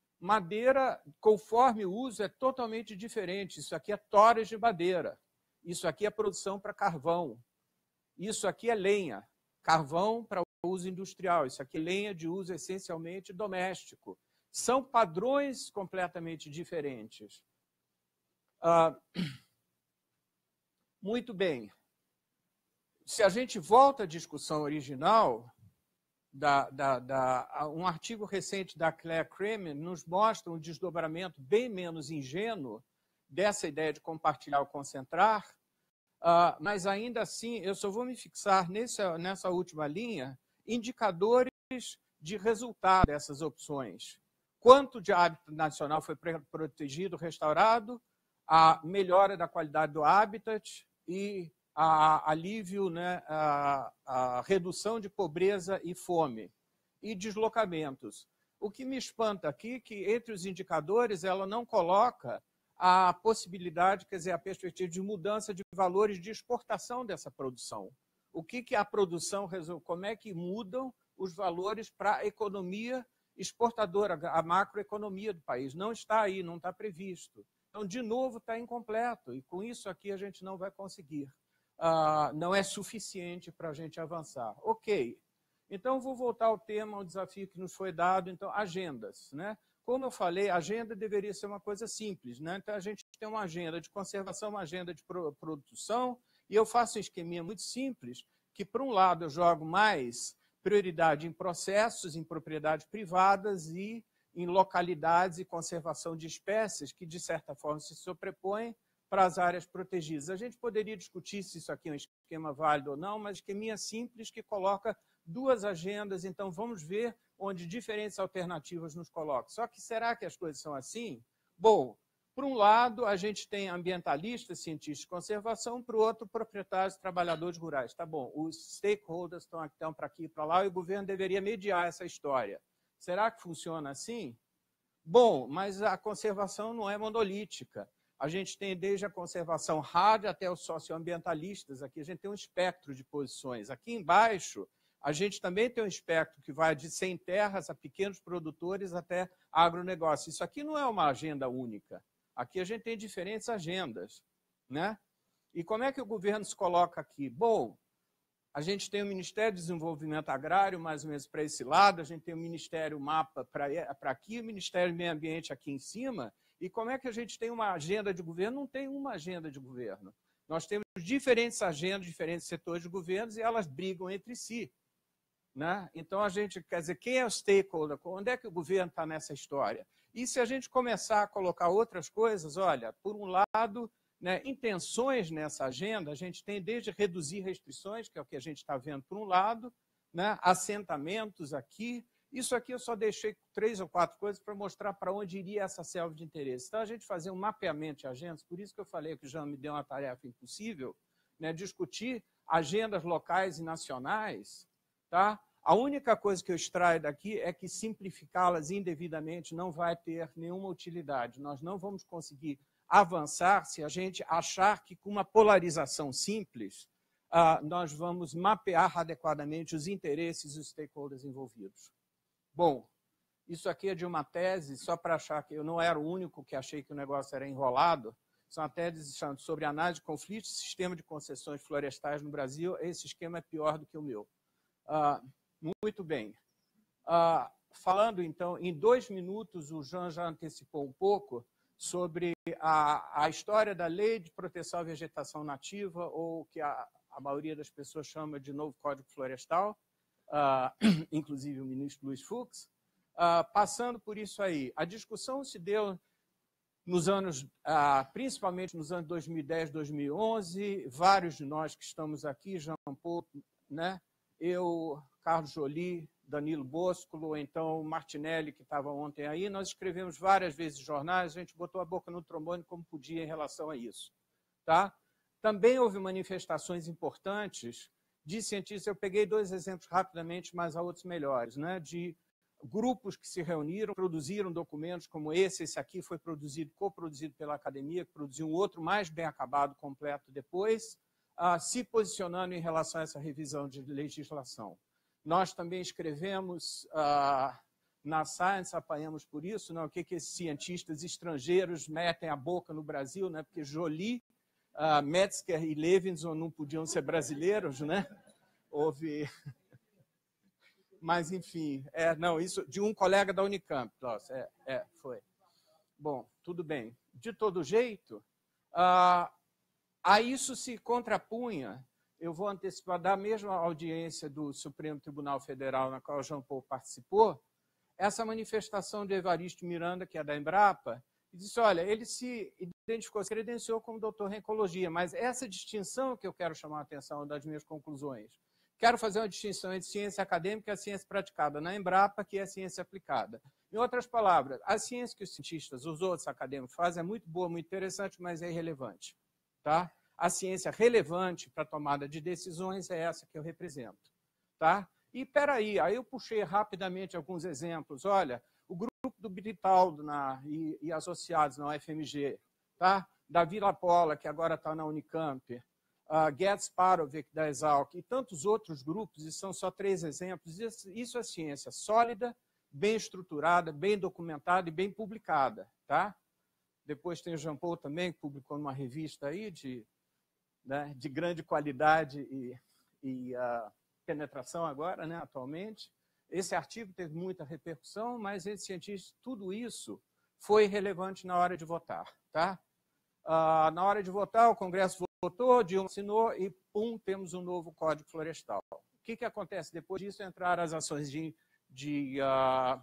Madeira, conforme o uso, é totalmente diferente. Isso aqui é toras de madeira. Isso aqui é produção para carvão. Isso aqui é lenha. Carvão para uso industrial. Isso aqui é lenha de uso essencialmente doméstico. São padrões completamente diferentes. Ah, muito bem. Se a gente volta à discussão original... Da, da, da, um artigo recente da Claire Kremer nos mostra um desdobramento bem menos ingênuo dessa ideia de compartilhar ou concentrar, uh, mas ainda assim eu só vou me fixar nessa, nessa última linha, indicadores de resultado dessas opções. Quanto de hábitat nacional foi protegido, restaurado, a melhora da qualidade do habitat e a alívio, né, a, a redução de pobreza e fome e deslocamentos. O que me espanta aqui é que, entre os indicadores, ela não coloca a possibilidade, quer dizer, a perspectiva de mudança de valores de exportação dessa produção. O que, que a produção, como é que mudam os valores para a economia exportadora, a macroeconomia do país? Não está aí, não está previsto. Então, de novo, está incompleto, e com isso aqui a gente não vai conseguir. Uh, não é suficiente para a gente avançar. Ok, então vou voltar ao tema, ao desafio que nos foi dado, então, agendas. Né? Como eu falei, a agenda deveria ser uma coisa simples. Né? Então, a gente tem uma agenda de conservação, uma agenda de produção, e eu faço um esqueminha muito simples, que, por um lado, eu jogo mais prioridade em processos, em propriedades privadas e em localidades e conservação de espécies que, de certa forma, se sobrepõem para as áreas protegidas. A gente poderia discutir se isso aqui é um esquema válido ou não, mas esqueminha simples que coloca duas agendas, então vamos ver onde diferentes alternativas nos colocam. Só que será que as coisas são assim? Bom, por um lado, a gente tem ambientalistas, cientistas de conservação, por outro, proprietários e trabalhadores rurais. Tá bom, os stakeholders estão, estão para aqui e para lá, e o governo deveria mediar essa história. Será que funciona assim? Bom, mas a conservação não é monolítica. A gente tem desde a conservação hard até os socioambientalistas. Aqui a gente tem um espectro de posições. Aqui embaixo, a gente também tem um espectro que vai de sem terras a pequenos produtores até agronegócio. Isso aqui não é uma agenda única. Aqui a gente tem diferentes agendas, né? E como é que o governo se coloca aqui? Bom, a gente tem o Ministério do Desenvolvimento Agrário, mais ou menos para esse lado, a gente tem o Ministério Mapa para aqui, o Ministério do Meio Ambiente aqui em cima. E como é que a gente tem uma agenda de governo? Não tem uma agenda de governo. Nós temos diferentes agendas, diferentes setores de governos, e elas brigam entre si, né? Então, a gente, quer dizer, quem é o stakeholder? Onde é que o governo está nessa história? E se a gente começar a colocar outras coisas, olha, por um lado, né, intenções nessa agenda, a gente tem desde reduzir restrições, que é o que a gente está vendo por um lado, né, assentamentos aqui. Isso aqui eu só deixei três ou quatro coisas para mostrar para onde iria essa selva de interesse. Então, a gente fazer um mapeamento de agendas, por isso que eu falei que o Jean me deu uma tarefa impossível, né, discutir agendas locais e nacionais, tá? A única coisa que eu extraio daqui é que simplificá-las indevidamente não vai ter nenhuma utilidade. Nós não vamos conseguir avançar se a gente achar que com uma polarização simples ah, nós vamos mapear adequadamente os interesses dos stakeholders envolvidos. Bom, isso aqui é de uma tese, só para achar que eu não era o único que achei que o negócio era enrolado. São uma tese sobre análise de conflitos e sistema de concessões florestais no Brasil. Esse esquema é pior do que o meu. Ah, muito bem. Ah, falando, então, em dois minutos, o Jean já antecipou um pouco sobre a, a história da Lei de Proteção à Vegetação Nativa, ou que a, a maioria das pessoas chama de Novo Código Florestal, ah, inclusive o ministro Luiz Fux. Ah, passando por isso aí, a discussão se deu nos anos, ah, principalmente nos anos dois mil e dez, dois mil e onze, vários de nós que estamos aqui, Jean Paul, né? Eu, Carlos Joly, Danilo Boscolo, então Martinelli, que estava ontem aí, nós escrevemos várias vezes jornais, a gente botou a boca no trombone como podia em relação a isso. Tá? Também houve manifestações importantes de cientistas, eu peguei dois exemplos rapidamente, mas há outros melhores, né? De grupos que se reuniram, produziram documentos como esse, esse aqui foi produzido, coproduzido pela academia, que produziu um outro mais bem acabado, completo depois, Uh, se posicionando em relação a essa revisão de legislação. Nós também escrevemos uh, na Science, apanhamos por isso, né, o que, que esses cientistas estrangeiros metem a boca no Brasil, né, porque Joly, uh, Metzger e Levinson não podiam ser brasileiros, né? Houve... Mas, enfim, é, não, isso de um colega da Unicamp. Nossa, é, é, foi. Bom, tudo bem. De todo jeito... Uh, A isso se contrapunha, eu vou antecipar, da mesma audiência do Supremo Tribunal Federal, na qual o Jean Paul participou, essa manifestação de Evaristo Miranda, que é da Embrapa, e disse, olha, ele se identificou, se credenciou como doutor em ecologia, mas essa distinção que eu quero chamar a atenção das minhas conclusões. Quero fazer uma distinção entre ciência acadêmica e a ciência praticada na Embrapa, que é a ciência aplicada. Em outras palavras, a ciência que os cientistas, os outros acadêmicos fazem é muito boa, muito interessante, mas é irrelevante. Tá? A ciência relevante para a tomada de decisões é essa que eu represento. Tá? E, peraí, aí eu puxei rapidamente alguns exemplos. Olha, o grupo do Britaldo na, e, e associados na U F M G, tá? Da Vila Pola, que agora está na Unicamp, uh, Gerd Sparovic, da Exalc, e tantos outros grupos, e são só três exemplos. Isso, isso é ciência sólida, bem estruturada, bem documentada e bem publicada. Tá? Depois tem o Jean Paul também, que publicou numa revista aí de, né, de grande qualidade e, e uh, penetração agora, né, atualmente. Esse artigo teve muita repercussão, mas esse cientista, tudo isso foi relevante na hora de votar. Tá? Uh, na hora de votar, o Congresso votou, Dilma assinou e, pum, temos um novo Código Florestal. O que, que acontece? Depois disso entraram as ações de, de uh,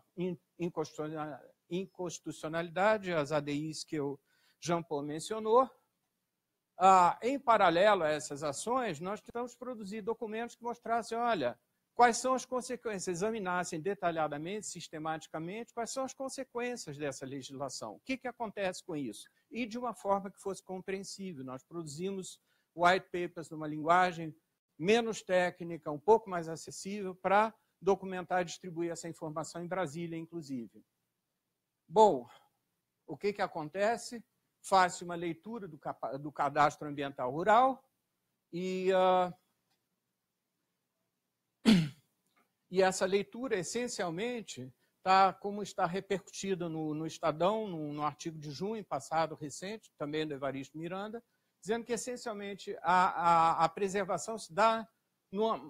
inconstitucionalidade, as A D Is que o Jean Paul mencionou. Uh, em paralelo a essas ações, nós tentamos produzir documentos que mostrassem, olha, quais são as consequências, examinassem detalhadamente, sistematicamente, quais são as consequências dessa legislação. O que, que acontece com isso? E de uma forma que fosse compreensível. Nós produzimos white papers numa linguagem menos técnica, um pouco mais acessível, para documentar e distribuir essa informação em Brasília, inclusive. Bom, o que, que acontece? Faço uma leitura do, do cadastro ambiental rural e... Uh, E essa leitura, essencialmente, tá, como está repercutida no, no Estadão, no, no artigo de junho passado, recente, também do Evaristo Miranda, dizendo que, essencialmente, a, a, a preservação se dá no,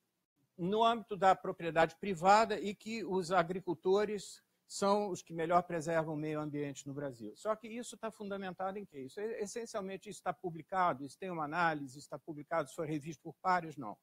no âmbito da propriedade privada e que os agricultores são os que melhor preservam o meio ambiente no Brasil. Só que isso está fundamentado em quê? Isso, essencialmente, isso está publicado, isso tem uma análise, isso está publicado, isso foi revisto por pares, não.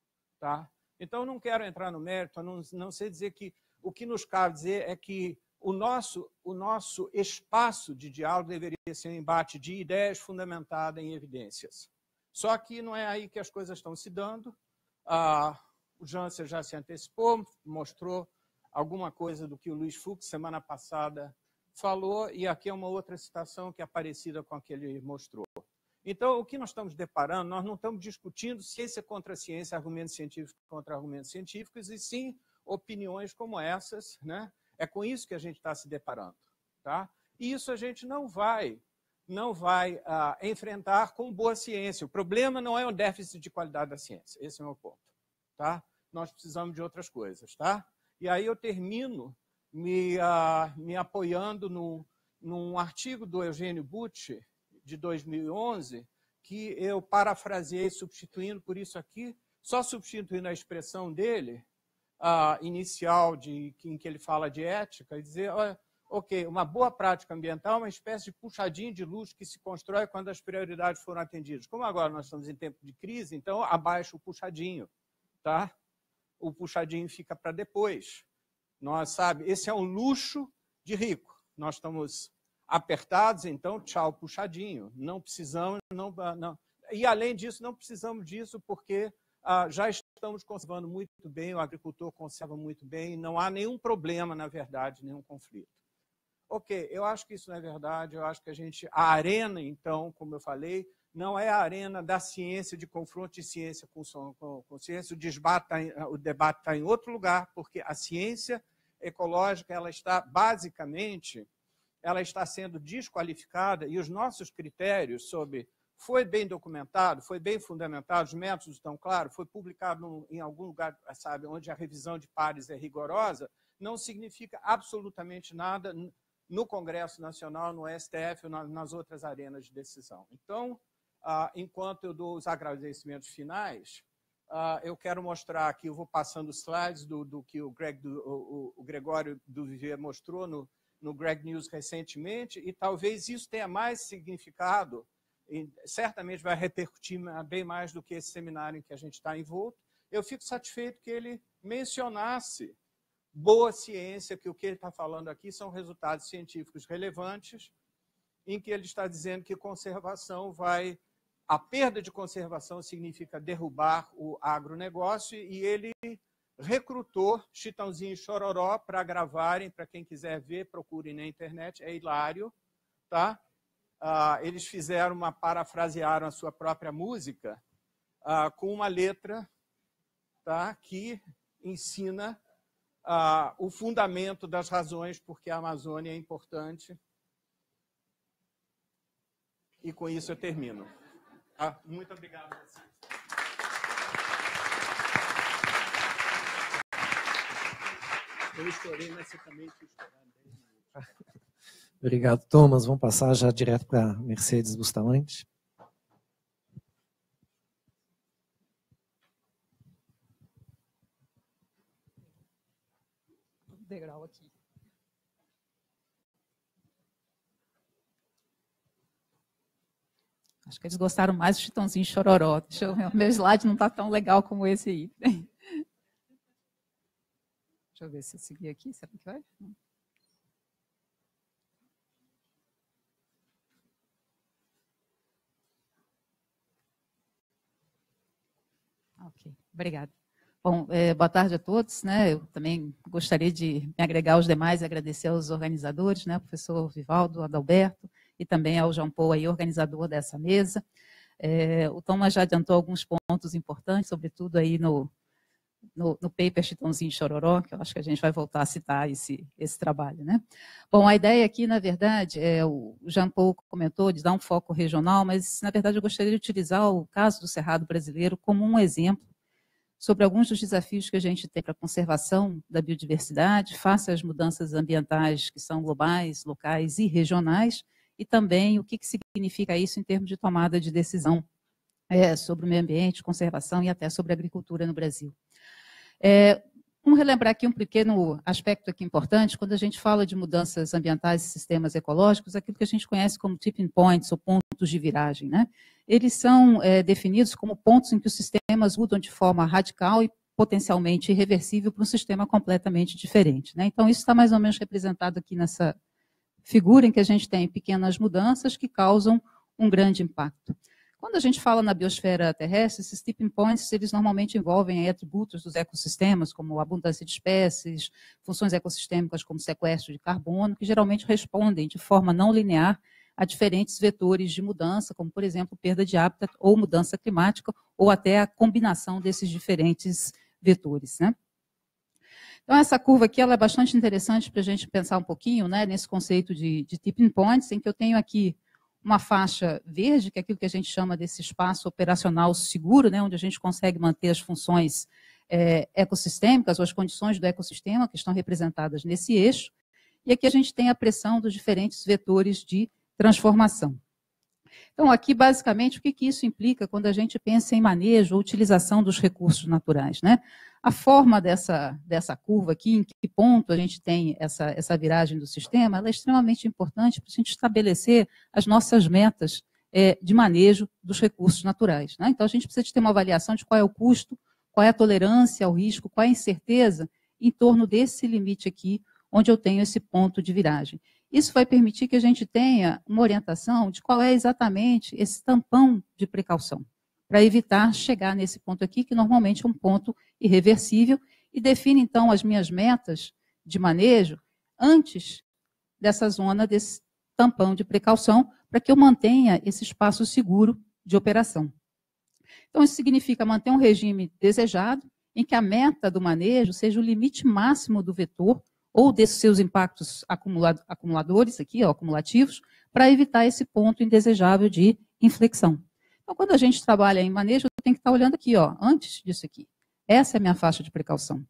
Tá? Então, não quero entrar no mérito, não, não sei dizer que o que nos cabe dizer é que o nosso, o nosso espaço de diálogo deveria ser um embate de ideias fundamentado em evidências. Só que não é aí que as coisas estão se dando. Ah, o Jansen já se antecipou, mostrou alguma coisa do que o Luiz Fux, semana passada, falou, e aqui é uma outra citação que é parecida com a que ele mostrou. Então, o que nós estamos deparando, nós não estamos discutindo ciência contra ciência, argumentos científicos contra argumentos científicos, e sim opiniões como essas, né? É com isso que a gente está se deparando. Tá? E isso a gente não vai, não vai ah, enfrentar com boa ciência. O problema não é o déficit de qualidade da ciência, esse é o meu ponto. Tá? Nós precisamos de outras coisas. Tá? E aí eu termino me, ah, me apoiando no, num artigo do Eugênio Bucci, de dois mil e onze, que eu parafraseei substituindo por isso aqui, só substituindo a expressão dele, a inicial, de, em que ele fala de ética, e dizer, olha, ok, uma boa prática ambiental é uma espécie de puxadinho de luz que se constrói quando as prioridades foram atendidas. Como agora nós estamos em tempo de crise, então abaixa o puxadinho. Tá? O puxadinho fica para depois. Nós, sabe, esse é um luxo de rico. Nós estamos apertados, então, tchau, puxadinho. Não precisamos, não, não. E, além disso, não precisamos disso porque ah, já estamos conservando muito bem, o agricultor conserva muito bem, não há nenhum problema, na verdade, nenhum conflito. Ok, eu acho que isso não é verdade, eu acho que a gente, a arena, então, como eu falei, não é a arena da ciência, de confronto de ciência com, com, com ciência, o, desbate tá em, o debate está em outro lugar, porque a ciência ecológica, ela está, basicamente, ela está sendo desqualificada e os nossos critérios sobre foi bem documentado, foi bem fundamentado, os métodos estão claros, foi publicado num, em algum lugar, sabe, onde a revisão de pares é rigorosa, não significa absolutamente nada no Congresso Nacional, no S T F ou nas outras arenas de decisão. Então, ah, enquanto eu dou os agradecimentos finais, ah, eu quero mostrar aqui, eu vou passando os slides do, do que o, Greg, do, o, o Gregório Duvivier mostrou no no Greg News recentemente, e talvez isso tenha mais significado, e certamente vai repercutir bem mais do que esse seminário em que a gente está envolto. Eu fico satisfeito que ele mencionasse boa ciência, que o que ele está falando aqui são resultados científicos relevantes, em que ele está dizendo que conservação vai... A perda de conservação significa derrubar o agronegócio, e ele recrutou Chitãozinho e Chororó para gravarem, para quem quiser ver, procurem na internet, é hilário. Tá? Ah, eles fizeram uma, parafrasearam a sua própria música ah, com uma letra, tá, que ensina ah, o fundamento das razões porque a Amazônia é importante. E com isso eu termino. Tá? Muito obrigado a vocês. Eu estourei, mas você também tinha estourado dez minutos. Obrigado, Thomas. Vamos passar já direto para Mercedes Bustamante. Degrau aqui. Acho que eles gostaram mais do Chitãozinho e Chororó. Deixa eu ver, meu slide não está tão legal como esse aí. Deixa eu ver se eu seguir aqui, será que vai? Ok, obrigada. Bom, é, boa tarde a todos, né? Eu também gostaria de me agregar aos demais e agradecer aos organizadores, né? O professor Vivaldo, Adalberto, e também ao João Paul, aí, organizador dessa mesa. É, o Thomas já adiantou alguns pontos importantes, sobretudo aí no, no, no paper Chitãozinho Chororó, que eu acho que a gente vai voltar a citar esse, esse trabalho, né? Bom, a ideia aqui, na verdade, é, o João Paul comentou de dar um foco regional, mas, na verdade, eu gostaria de utilizar o caso do Cerrado brasileiro como um exemplo sobre alguns dos desafios que a gente tem para a conservação da biodiversidade, face às mudanças ambientais que são globais, locais e regionais, e também o que, que significa isso em termos de tomada de decisão é, sobre o meio ambiente, conservação e até sobre a agricultura no Brasil. É, vamos relembrar aqui um pequeno aspecto aqui importante, quando a gente fala de mudanças ambientais e sistemas ecológicos, aquilo que a gente conhece como tipping points, ou pontos de viragem, né? Eles são é, definidos como pontos em que os sistemas mudam de forma radical e potencialmente irreversível para um sistema completamente diferente, né? Então, isso está mais ou menos representado aqui nessa figura em que a gente tem pequenas mudanças que causam um grande impacto. Quando a gente fala na biosfera terrestre, esses tipping points, eles normalmente envolvem atributos dos ecossistemas, como abundância de espécies, funções ecossistêmicas como sequestro de carbono, que geralmente respondem de forma não linear a diferentes vetores de mudança, como, por exemplo, perda de hábitat ou mudança climática, ou até a combinação desses diferentes vetores, né? Então, essa curva aqui ela é bastante interessante para a gente pensar um pouquinho, né, nesse conceito de, de tipping points, em que eu tenho aqui uma faixa verde, que é aquilo que a gente chama desse espaço operacional seguro, né, onde a gente consegue manter as funções é, ecossistêmicas, ou as condições do ecossistema, que estão representadas nesse eixo, e aqui a gente tem a pressão dos diferentes vetores de transformação. Então, aqui, basicamente, o que, que isso implica quando a gente pensa em manejo ou utilização dos recursos naturais, né? A forma dessa, dessa curva aqui, em que ponto a gente tem essa, essa viragem do sistema, ela é extremamente importante para a gente estabelecer as nossas metas é, de manejo dos recursos naturais, né? Então, a gente precisa de ter uma avaliação de qual é o custo, qual é a tolerância ao risco, qual é a incerteza em torno desse limite aqui, onde eu tenho esse ponto de viragem. Isso vai permitir que a gente tenha uma orientação de qual é exatamente esse tampão de precaução, para evitar chegar nesse ponto aqui, que normalmente é um ponto irreversível, e define, então, as minhas metas de manejo antes dessa zona, desse tampão de precaução, para que eu mantenha esse espaço seguro de operação. Então, isso significa manter um regime desejado, em que a meta do manejo seja o limite máximo do vetor, ou desses seus impactos acumuladores, aqui, ó, acumulativos, para evitar esse ponto indesejável de inflexão. Então, quando a gente trabalha em manejo, eu tenho que estar olhando aqui, ó, antes disso aqui. Essa é a minha faixa de precaução.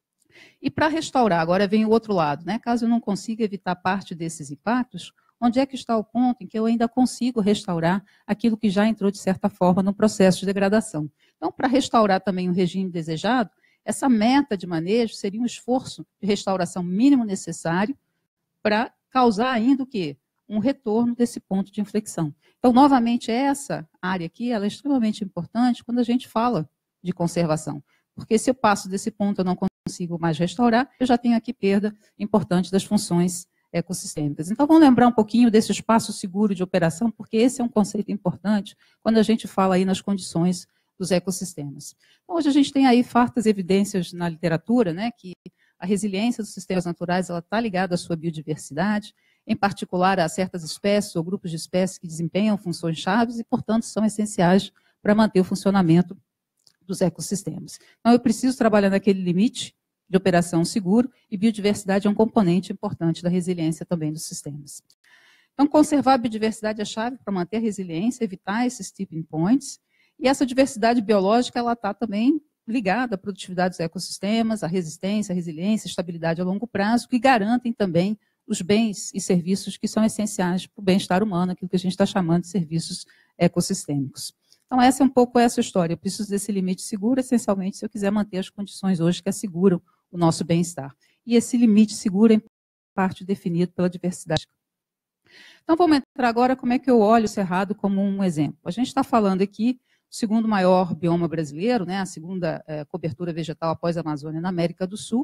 E para restaurar, agora vem o outro lado, né? Caso eu não consiga evitar parte desses impactos, onde é que está o ponto em que eu ainda consigo restaurar aquilo que já entrou, de certa forma, no processo de degradação? Então, para restaurar também o regime desejado, essa meta de manejo seria um esforço de restauração mínimo necessário para causar ainda o quê? Um retorno desse ponto de inflexão. Então, novamente, essa área aqui ela é extremamente importante quando a gente fala de conservação. Porque se eu passo desse ponto, eu não consigo mais restaurar, eu já tenho aqui perda importante das funções ecossistêmicas. Então, vamos lembrar um pouquinho desse espaço seguro de operação, porque esse é um conceito importante quando a gente fala aí nas condições dos ecossistemas. Então, hoje a gente tem aí fartas evidências na literatura, né, que a resiliência dos sistemas naturais está ligada à sua biodiversidade, em particular a certas espécies ou grupos de espécies que desempenham funções chaves e, portanto, são essenciais para manter o funcionamento dos ecossistemas. Então, eu preciso trabalhar naquele limite de operação seguro e biodiversidade é um componente importante da resiliência também dos sistemas. Então, conservar a biodiversidade é chave para manter a resiliência, evitar esses tipping points. E essa diversidade biológica ela está também ligada à produtividade dos ecossistemas, à resistência, à resiliência, à estabilidade a longo prazo, que garantem também os bens e serviços que são essenciais para o bem-estar humano, aquilo que a gente está chamando de serviços ecossistêmicos. Então, essa é um pouco essa história. Eu preciso desse limite seguro, essencialmente, se eu quiser manter as condições hoje que asseguram o nosso bem-estar. E esse limite seguro é, em parte, definido pela diversidade. Então, vamos entrar agora como é que eu olho o Cerrado como um exemplo. A gente está falando aqui o segundo maior bioma brasileiro, né, a segunda é, cobertura vegetal após a Amazônia na América do Sul,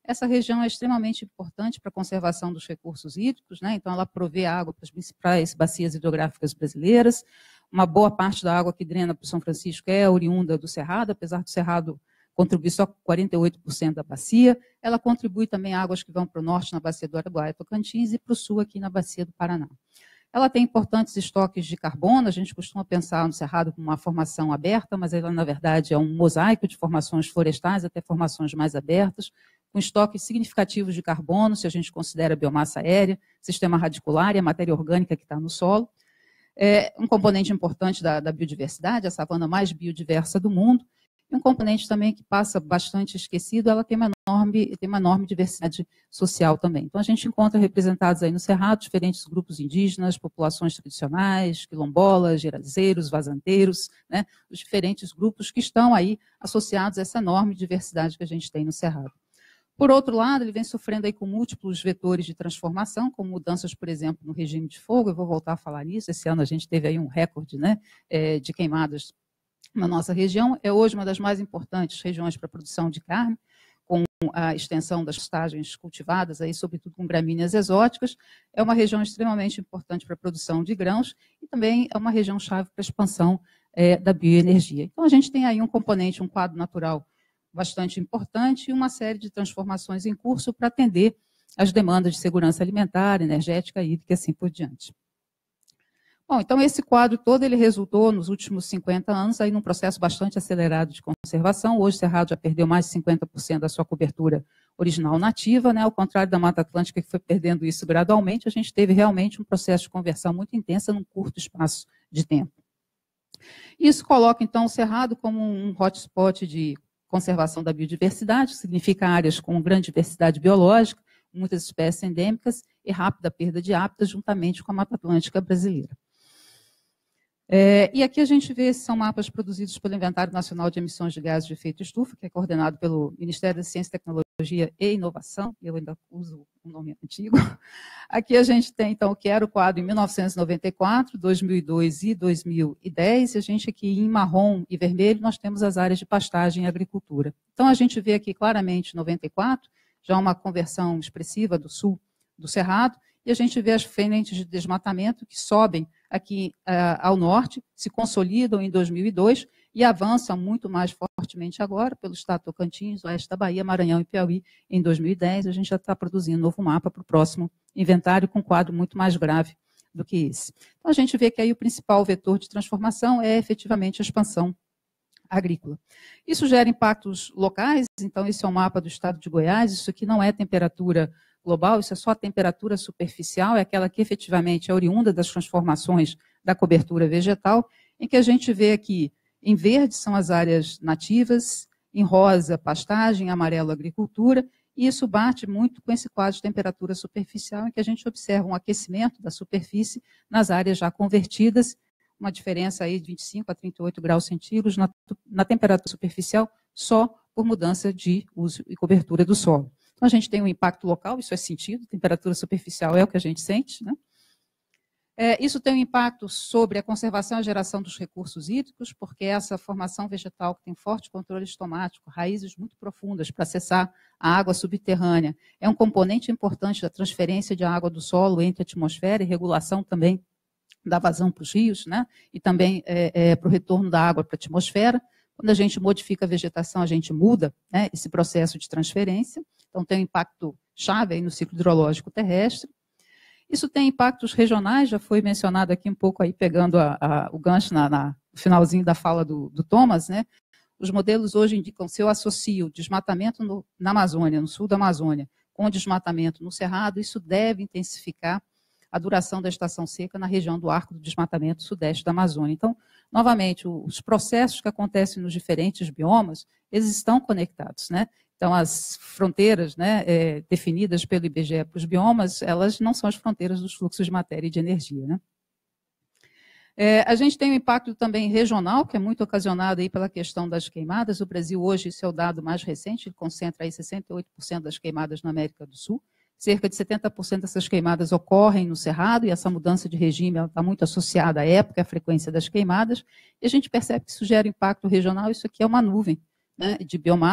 Essa região é extremamente importante para a conservação dos recursos hídricos, né? Então ela provê água para as principais bacias hidrográficas brasileiras. Uma boa parte da água que drena para o São Francisco é oriunda do Cerrado, apesar do Cerrado contribuir só com quarenta e oito por cento da bacia. Ela contribui também águas que vão para o norte na bacia do Araguaia e Tocantins e para o sul aqui na bacia do Paraná. Ela tem importantes estoques de carbono, a gente costuma pensar no Cerrado como uma formação aberta, mas ela, na verdade, é um mosaico de formações florestais até formações mais abertas, com estoques significativos de carbono, se a gente considera a biomassa aérea, sistema radicular e a matéria orgânica que está no solo. É um componente importante da, da biodiversidade, a savana mais biodiversa do mundo, e um componente também que passa bastante esquecido, ela tem uma enorme, tem uma enorme diversidade social também. Então, a gente encontra representados aí no Cerrado diferentes grupos indígenas, populações tradicionais, quilombolas, gerazeiros, vazanteiros, né, os diferentes grupos que estão aí associados a essa enorme diversidade que a gente tem no Cerrado. Por outro lado, ele vem sofrendo aí com múltiplos vetores de transformação, como mudanças, por exemplo, no regime de fogo, eu vou voltar a falar nisso, esse ano a gente teve aí um recorde, né, de queimadas na nossa região, é hoje uma das mais importantes regiões para a produção de carne, com a extensão das pastagens cultivadas, aí, sobretudo com gramíneas exóticas, é uma região extremamente importante para a produção de grãos e também é uma região-chave para a expansão é, da bioenergia. Então, a gente tem aí um componente, um quadro natural bastante importante e uma série de transformações em curso para atender às demandas de segurança alimentar, energética, hídrica e assim por diante. Bom, então esse quadro todo ele resultou nos últimos cinquenta anos aí num processo bastante acelerado de conservação. Hoje o Cerrado já perdeu mais de cinquenta por cento da sua cobertura original nativa, né? Ao contrário da Mata Atlântica que foi perdendo isso gradualmente, a gente teve realmente um processo de conversão muito intensa num curto espaço de tempo. Isso coloca então o Cerrado como um hotspot de conservação da biodiversidade, que significa áreas com grande diversidade biológica, muitas espécies endêmicas e rápida perda de hábitats juntamente com a Mata Atlântica brasileira. É, e aqui a gente vê, são mapas produzidos pelo Inventário Nacional de Emissões de Gases de Efeito Estufa, que é coordenado pelo Ministério da Ciência, Tecnologia e Inovação, eu ainda uso o nome antigo. Aqui a gente tem, então, o que era o quadro em mil novecentos e noventa e quatro, dois mil e dois e dois mil e dez, e a gente aqui em marrom e vermelho, nós temos as áreas de pastagem e agricultura. Então, a gente vê aqui claramente, em noventa e quatro, já uma conversão expressiva do sul do Cerrado, e a gente vê as frentes de desmatamento que sobem aqui uh, ao norte, se consolidam em dois mil e dois e avançam muito mais fortemente agora pelo estado de Tocantins, oeste da Bahia, Maranhão e Piauí em dois mil e dez. A gente já está produzindo um novo mapa para o próximo inventário com um quadro muito mais grave do que esse. Então, a gente vê que aí o principal vetor de transformação é efetivamente a expansão agrícola. Isso gera impactos locais, então esse é um mapa do estado de Goiás, isso aqui não é temperatura global, isso é só a temperatura superficial, é aquela que efetivamente é oriunda das transformações da cobertura vegetal, em que a gente vê aqui, em verde são as áreas nativas, em rosa pastagem, em amarelo agricultura, e isso bate muito com esse quadro de temperatura superficial, em que a gente observa um aquecimento da superfície nas áreas já convertidas, uma diferença aí de vinte e cinco a trinta e oito graus centígrados na, na temperatura superficial, só por mudança de uso e cobertura do solo. Então, a gente tem um impacto local, isso é sentido, temperatura superficial é o que a gente sente, né? É, isso tem um impacto sobre a conservação e a geração dos recursos hídricos, porque essa formação vegetal que tem forte controle estomático, raízes muito profundas para acessar a água subterrânea, é um componente importante da transferência de água do solo entre a atmosfera e regulação também da vazão para os rios, né? E também é, é, para o retorno da água para a atmosfera. Quando a gente modifica a vegetação, a gente muda, né, esse processo de transferência. Então, tem um impacto chave aí no ciclo hidrológico terrestre. Isso tem impactos regionais, já foi mencionado aqui um pouco, aí pegando a, a, o gancho na, na, no finalzinho da fala do, do Thomas, né? Os modelos hoje indicam, se eu associo desmatamento no, na Amazônia, no sul da Amazônia, com desmatamento no Cerrado, isso deve intensificar a duração da estação seca na região do arco do desmatamento sudeste da Amazônia. Então, novamente, os processos que acontecem nos diferentes biomas, eles estão conectados, né? Então, as fronteiras, né, é, definidas pelo I B G E para os biomas, elas não são as fronteiras dos fluxos de matéria e de energia, né? É, a gente tem um impacto também regional, que é muito ocasionado aí pela questão das queimadas. O Brasil hoje, esse é o dado mais recente, ele concentra aí sessenta e oito por cento das queimadas na América do Sul. Cerca de setenta por cento dessas queimadas ocorrem no Cerrado, e essa mudança de regime está muito associada à época, à frequência das queimadas, e a gente percebe que isso gera impacto regional. Isso aqui é uma nuvem, né, de biomassa,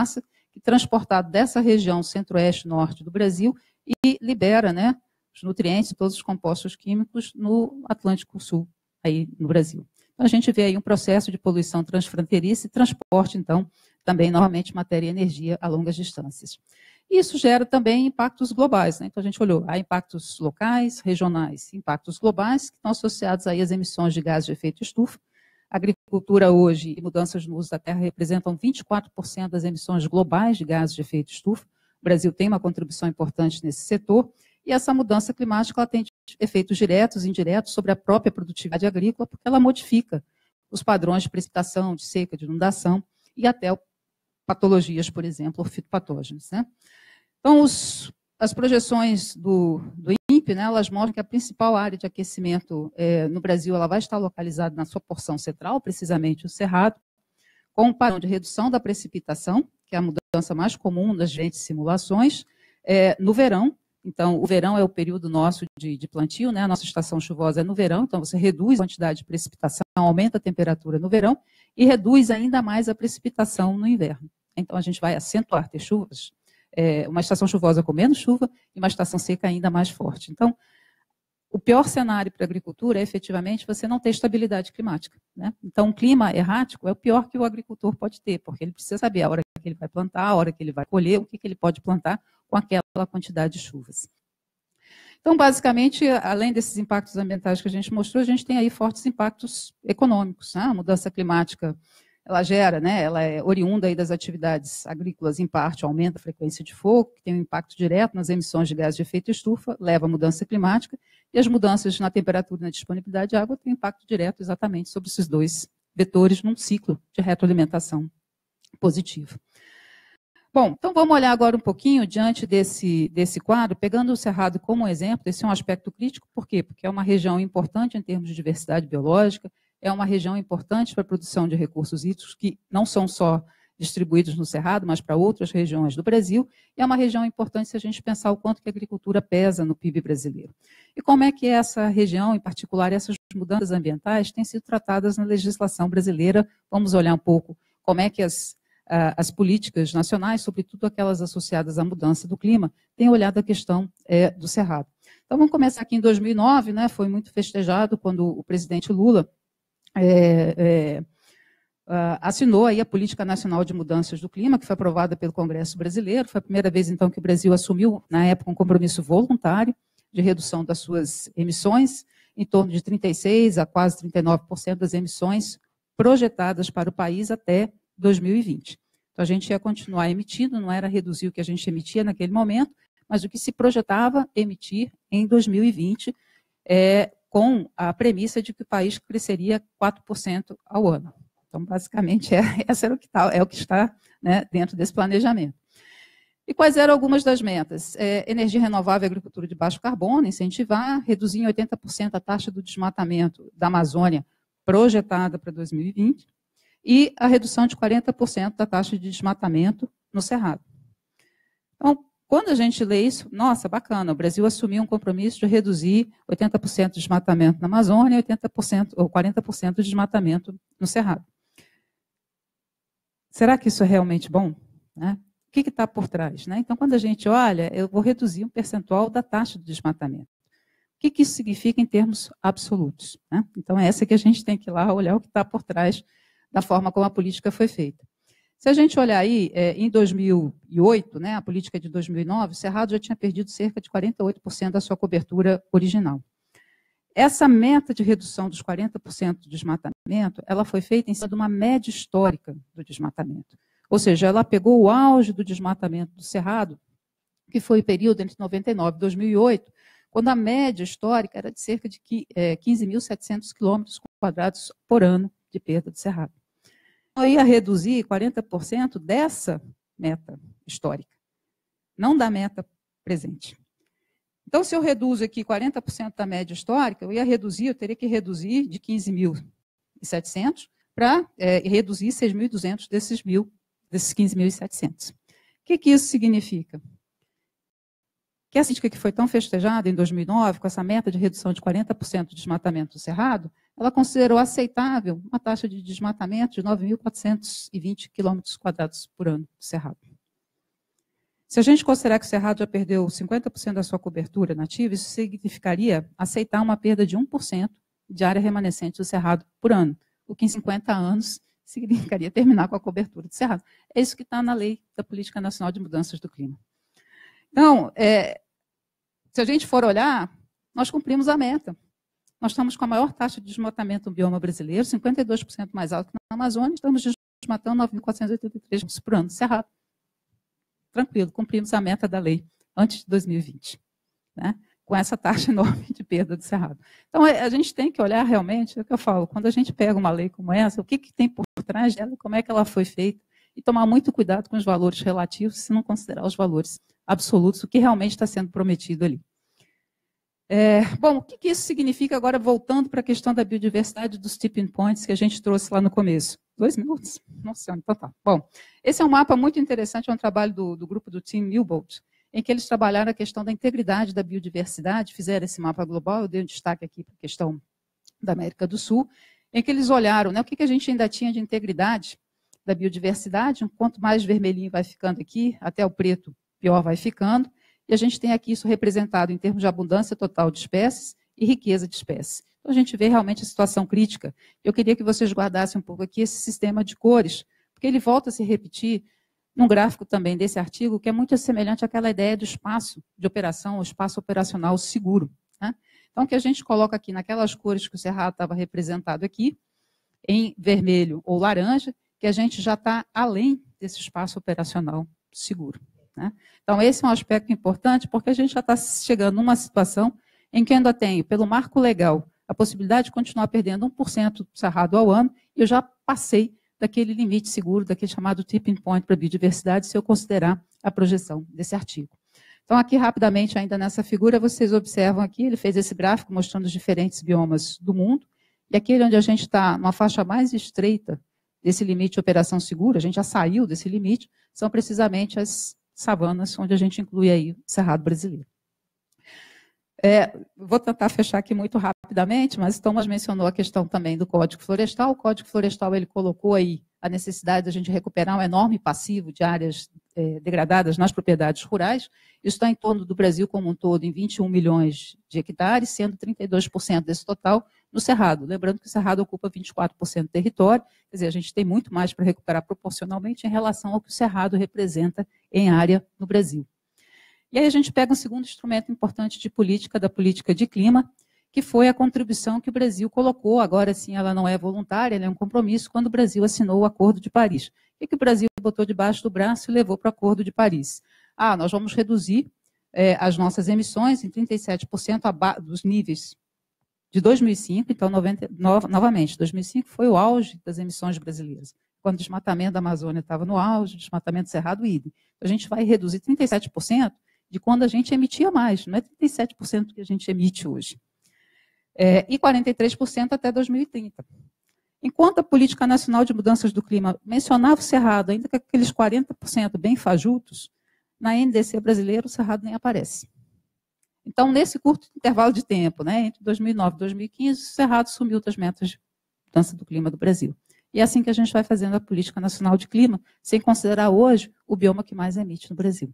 transportado dessa região centro-oeste-norte do Brasil e libera, né, os nutrientes, todos os compostos químicos no Atlântico Sul, aí no Brasil. Então, a gente vê aí um processo de poluição transfronteiriça e transporte, então, também, novamente, matéria e energia a longas distâncias. Isso gera também impactos globais, né? Então, a gente olhou, há impactos locais, regionais, impactos globais, que estão associados aí às emissões de gases de efeito estufa. A agricultura hoje e mudanças no uso da terra representam vinte e quatro por cento das emissões globais de gases de efeito estufa. O Brasil tem uma contribuição importante nesse setor, e essa mudança climática ela tem efeitos diretos e indiretos sobre a própria produtividade agrícola, porque ela modifica os padrões de precipitação, de seca, de inundação, e até patologias, por exemplo, fitopatógenos, né? Então, os, as projeções do, do I N P E, né, elas mostram que a principal área de aquecimento é, no Brasil ela vai estar localizada na sua porção central, precisamente o Cerrado, com um padrão de redução da precipitação, que é a mudança mais comum das diferentes simulações, é, no verão. Então, o verão é o período nosso de, de plantio, né? A nossa estação chuvosa é no verão, então você reduz a quantidade de precipitação, aumenta a temperatura no verão e reduz ainda mais a precipitação no inverno. Então, a gente vai acentuar ter chuvas, é, uma estação chuvosa com menos chuva e uma estação seca ainda mais forte. Então, o pior cenário para a agricultura é, efetivamente, você não ter estabilidade climática, né? Então, um clima errático é o pior que o agricultor pode ter, porque ele precisa saber a hora que ele vai plantar, a hora que ele vai colher, o que, que ele pode plantar com aquela quantidade de chuvas. Então, basicamente, além desses impactos ambientais que a gente mostrou, a gente tem aí fortes impactos econômicos, né? A mudança climática, ela gera, né, ela é oriunda aí das atividades agrícolas, em parte, aumenta a frequência de fogo, que tem um impacto direto nas emissões de gases de efeito estufa, leva à mudança climática, e as mudanças na temperatura e na disponibilidade de água têm impacto direto exatamente sobre esses dois vetores num ciclo de retroalimentação positivo. Bom, então vamos olhar agora um pouquinho diante desse, desse quadro, pegando o Cerrado como exemplo. Esse é um aspecto crítico, por quê? Porque é uma região importante em termos de diversidade biológica, é uma região importante para a produção de recursos hídricos, que não são só distribuídos no Cerrado, mas para outras regiões do Brasil, e é uma região importante se a gente pensar o quanto que a agricultura pesa no P I B brasileiro. E como é que essa região, em particular, essas mudanças ambientais, têm sido tratadas na legislação brasileira? Vamos olhar um pouco como é que as as políticas nacionais, sobretudo aquelas associadas à mudança do clima, têm olhado a questão é, do Cerrado. Então, vamos começar aqui em dois mil e nove, né, foi muito festejado quando o presidente Lula é, é, assinou aí a Política Nacional de Mudanças do Clima, que foi aprovada pelo Congresso Brasileiro. Foi a primeira vez, então, que o Brasil assumiu, na época, um compromisso voluntário de redução das suas emissões, em torno de trinta e seis por cento a quase trinta e nove por cento das emissões projetadas para o país até dois mil e vinte. Então, a gente ia continuar emitindo, não era reduzir o que a gente emitia naquele momento, mas o que se projetava emitir em dois mil e vinte, é, com a premissa de que o país cresceria quatro por cento ao ano. Então, basicamente, é, essa era o que tá, é o que está, né, dentro desse planejamento. E quais eram algumas das metas? É, energia renovável e agricultura de baixo carbono, incentivar, reduzir em oitenta por cento a taxa do desmatamento da Amazônia projetada para dois mil e vinte, e a redução de quarenta por cento da taxa de desmatamento no Cerrado. Então, quando a gente lê isso, nossa, bacana, o Brasil assumiu um compromisso de reduzir oitenta por cento de desmatamento na Amazônia e oitenta por cento, ou quarenta por cento de desmatamento no Cerrado. Será que isso é realmente bom? Né? O que está por trás? Né? Então, quando a gente olha, eu vou reduzir um percentual da taxa de desmatamento. O que, que isso significa em termos absolutos? Né? Então, é essa que a gente tem que ir lá olhar o que está por trás da forma como a política foi feita. Se a gente olhar aí, é, em dois mil e oito, né, a política de dois mil e nove, o Cerrado já tinha perdido cerca de quarenta e oito por cento da sua cobertura original. Essa meta de redução dos quarenta por cento do desmatamento, ela foi feita em cima de uma média histórica do desmatamento. Ou seja, ela pegou o auge do desmatamento do Cerrado, que foi o período entre noventa e nove e dois mil e oito, quando a média histórica era de cerca de quinze mil e setecentos quilômetros quadrados por ano de perda do Cerrado. Eu ia reduzir quarenta por cento dessa meta histórica, não da meta presente. Então, se eu reduzo aqui quarenta por cento da média histórica, eu ia reduzir, eu teria que reduzir de quinze mil e setecentos para é, reduzir seis mil e duzentos desses, mil, desses quinze mil e setecentos. O que, que isso significa? Que essa política que foi tão festejada em dois mil e nove, com essa meta de redução de quarenta por cento do desmatamento do Cerrado, ela considerou aceitável uma taxa de desmatamento de nove mil quatrocentos e vinte quilômetros quadrados por ano do Cerrado. Se a gente considerar que o Cerrado já perdeu cinquenta por cento da sua cobertura nativa, isso significaria aceitar uma perda de um por cento de área remanescente do Cerrado por ano, o que em cinquenta anos significaria terminar com a cobertura do Cerrado. É isso que está na lei da Política Nacional de Mudanças do Clima. Então, é, se a gente for olhar, nós cumprimos a meta. Nós estamos com a maior taxa de desmatamento do bioma brasileiro, cinquenta e dois por cento mais alto que na Amazônia, estamos desmatando nove mil quatrocentos e oitenta e três por ano, Cerrado. Tranquilo, cumprimos a meta da lei antes de dois mil e vinte, né? Com essa taxa enorme de perda do Cerrado. Então, a gente tem que olhar realmente, é o que eu falo, quando a gente pega uma lei como essa, o que, que tem por trás dela, como é que ela foi feita, e tomar muito cuidado com os valores relativos, se não considerar os valores absolutos, o que realmente está sendo prometido ali. É, bom, o que, que isso significa agora, voltando para a questão da biodiversidade dos tipping points que a gente trouxe lá no começo? Dois minutos? Nossa, então tá. Bom, esse é um mapa muito interessante, é um trabalho do, do grupo do Team Newbold, em que eles trabalharam a questão da integridade da biodiversidade, fizeram esse mapa global, eu dei um destaque aqui para a questão da América do Sul, em que eles olharam, né, o que, que a gente ainda tinha de integridade da biodiversidade, quanto mais vermelhinho vai ficando aqui, até o preto pior vai ficando, e a gente tem aqui isso representado em termos de abundância total de espécies e riqueza de espécies. Então, a gente vê realmente a situação crítica. Eu queria que vocês guardassem um pouco aqui esse sistema de cores, porque ele volta a se repetir num gráfico também desse artigo, que é muito semelhante àquela ideia do espaço de operação, o espaço operacional seguro, né? Então, o que a gente coloca aqui naquelas cores que o Cerrado estava representado aqui, em vermelho ou laranja, que a gente já está além desse espaço operacional seguro, né? Então, esse é um aspecto importante, porque a gente já está chegando numa situação em que eu ainda tenho, pelo marco legal, a possibilidade de continuar perdendo um por cento do Cerrado ao ano, e eu já passei daquele limite seguro, daquele chamado tipping point para a biodiversidade, se eu considerar a projeção desse artigo. Então, aqui, rapidamente, ainda nessa figura, vocês observam aqui, ele fez esse gráfico mostrando os diferentes biomas do mundo, e aquele onde a gente está numa faixa mais estreita desse limite de operação segura, a gente já saiu desse limite, são precisamente as savanas, onde a gente inclui aí o Cerrado brasileiro. É, vou tentar fechar aqui muito rapidamente, mas Thomas mencionou a questão também do Código Florestal. O Código Florestal ele colocou aí a necessidade de a gente recuperar um enorme passivo de áreas é, degradadas nas propriedades rurais. Isso está em torno do Brasil como um todo em vinte e um milhões de hectares, sendo trinta e dois por cento desse total no Cerrado. Lembrando que o Cerrado ocupa vinte e quatro por cento do território, quer dizer, a gente tem muito mais para recuperar proporcionalmente em relação ao que o Cerrado representa em área no Brasil. E aí a gente pega um segundo instrumento importante de política, da política de clima, que foi a contribuição que o Brasil colocou, agora sim ela não é voluntária, ela é um compromisso, quando o Brasil assinou o Acordo de Paris. O que o Brasil botou debaixo do braço e levou para o Acordo de Paris? Ah, nós vamos reduzir é, as nossas emissões em trinta e sete por cento dos níveis de dois mil e cinco, então, noventa, no, novamente, dois mil e cinco foi o auge das emissões brasileiras, quando o desmatamento da Amazônia estava no auge, o desmatamento do Cerrado, idem. A gente vai reduzir trinta e sete por cento de quando a gente emitia mais, não é trinta e sete por cento que a gente emite hoje. É, e quarenta e três por cento até dois mil e trinta. Enquanto a Política Nacional de Mudanças do Clima mencionava o Cerrado, ainda que aqueles quarenta por cento bem fajutos, na N D C brasileira o Cerrado nem aparece. Então, nesse curto intervalo de tempo, né, entre dois mil e nove e dois mil e quinze, o Cerrado sumiu das metas de mudança do clima do Brasil. E é assim que a gente vai fazendo a Política Nacional de Clima, sem considerar hoje o bioma que mais emite no Brasil.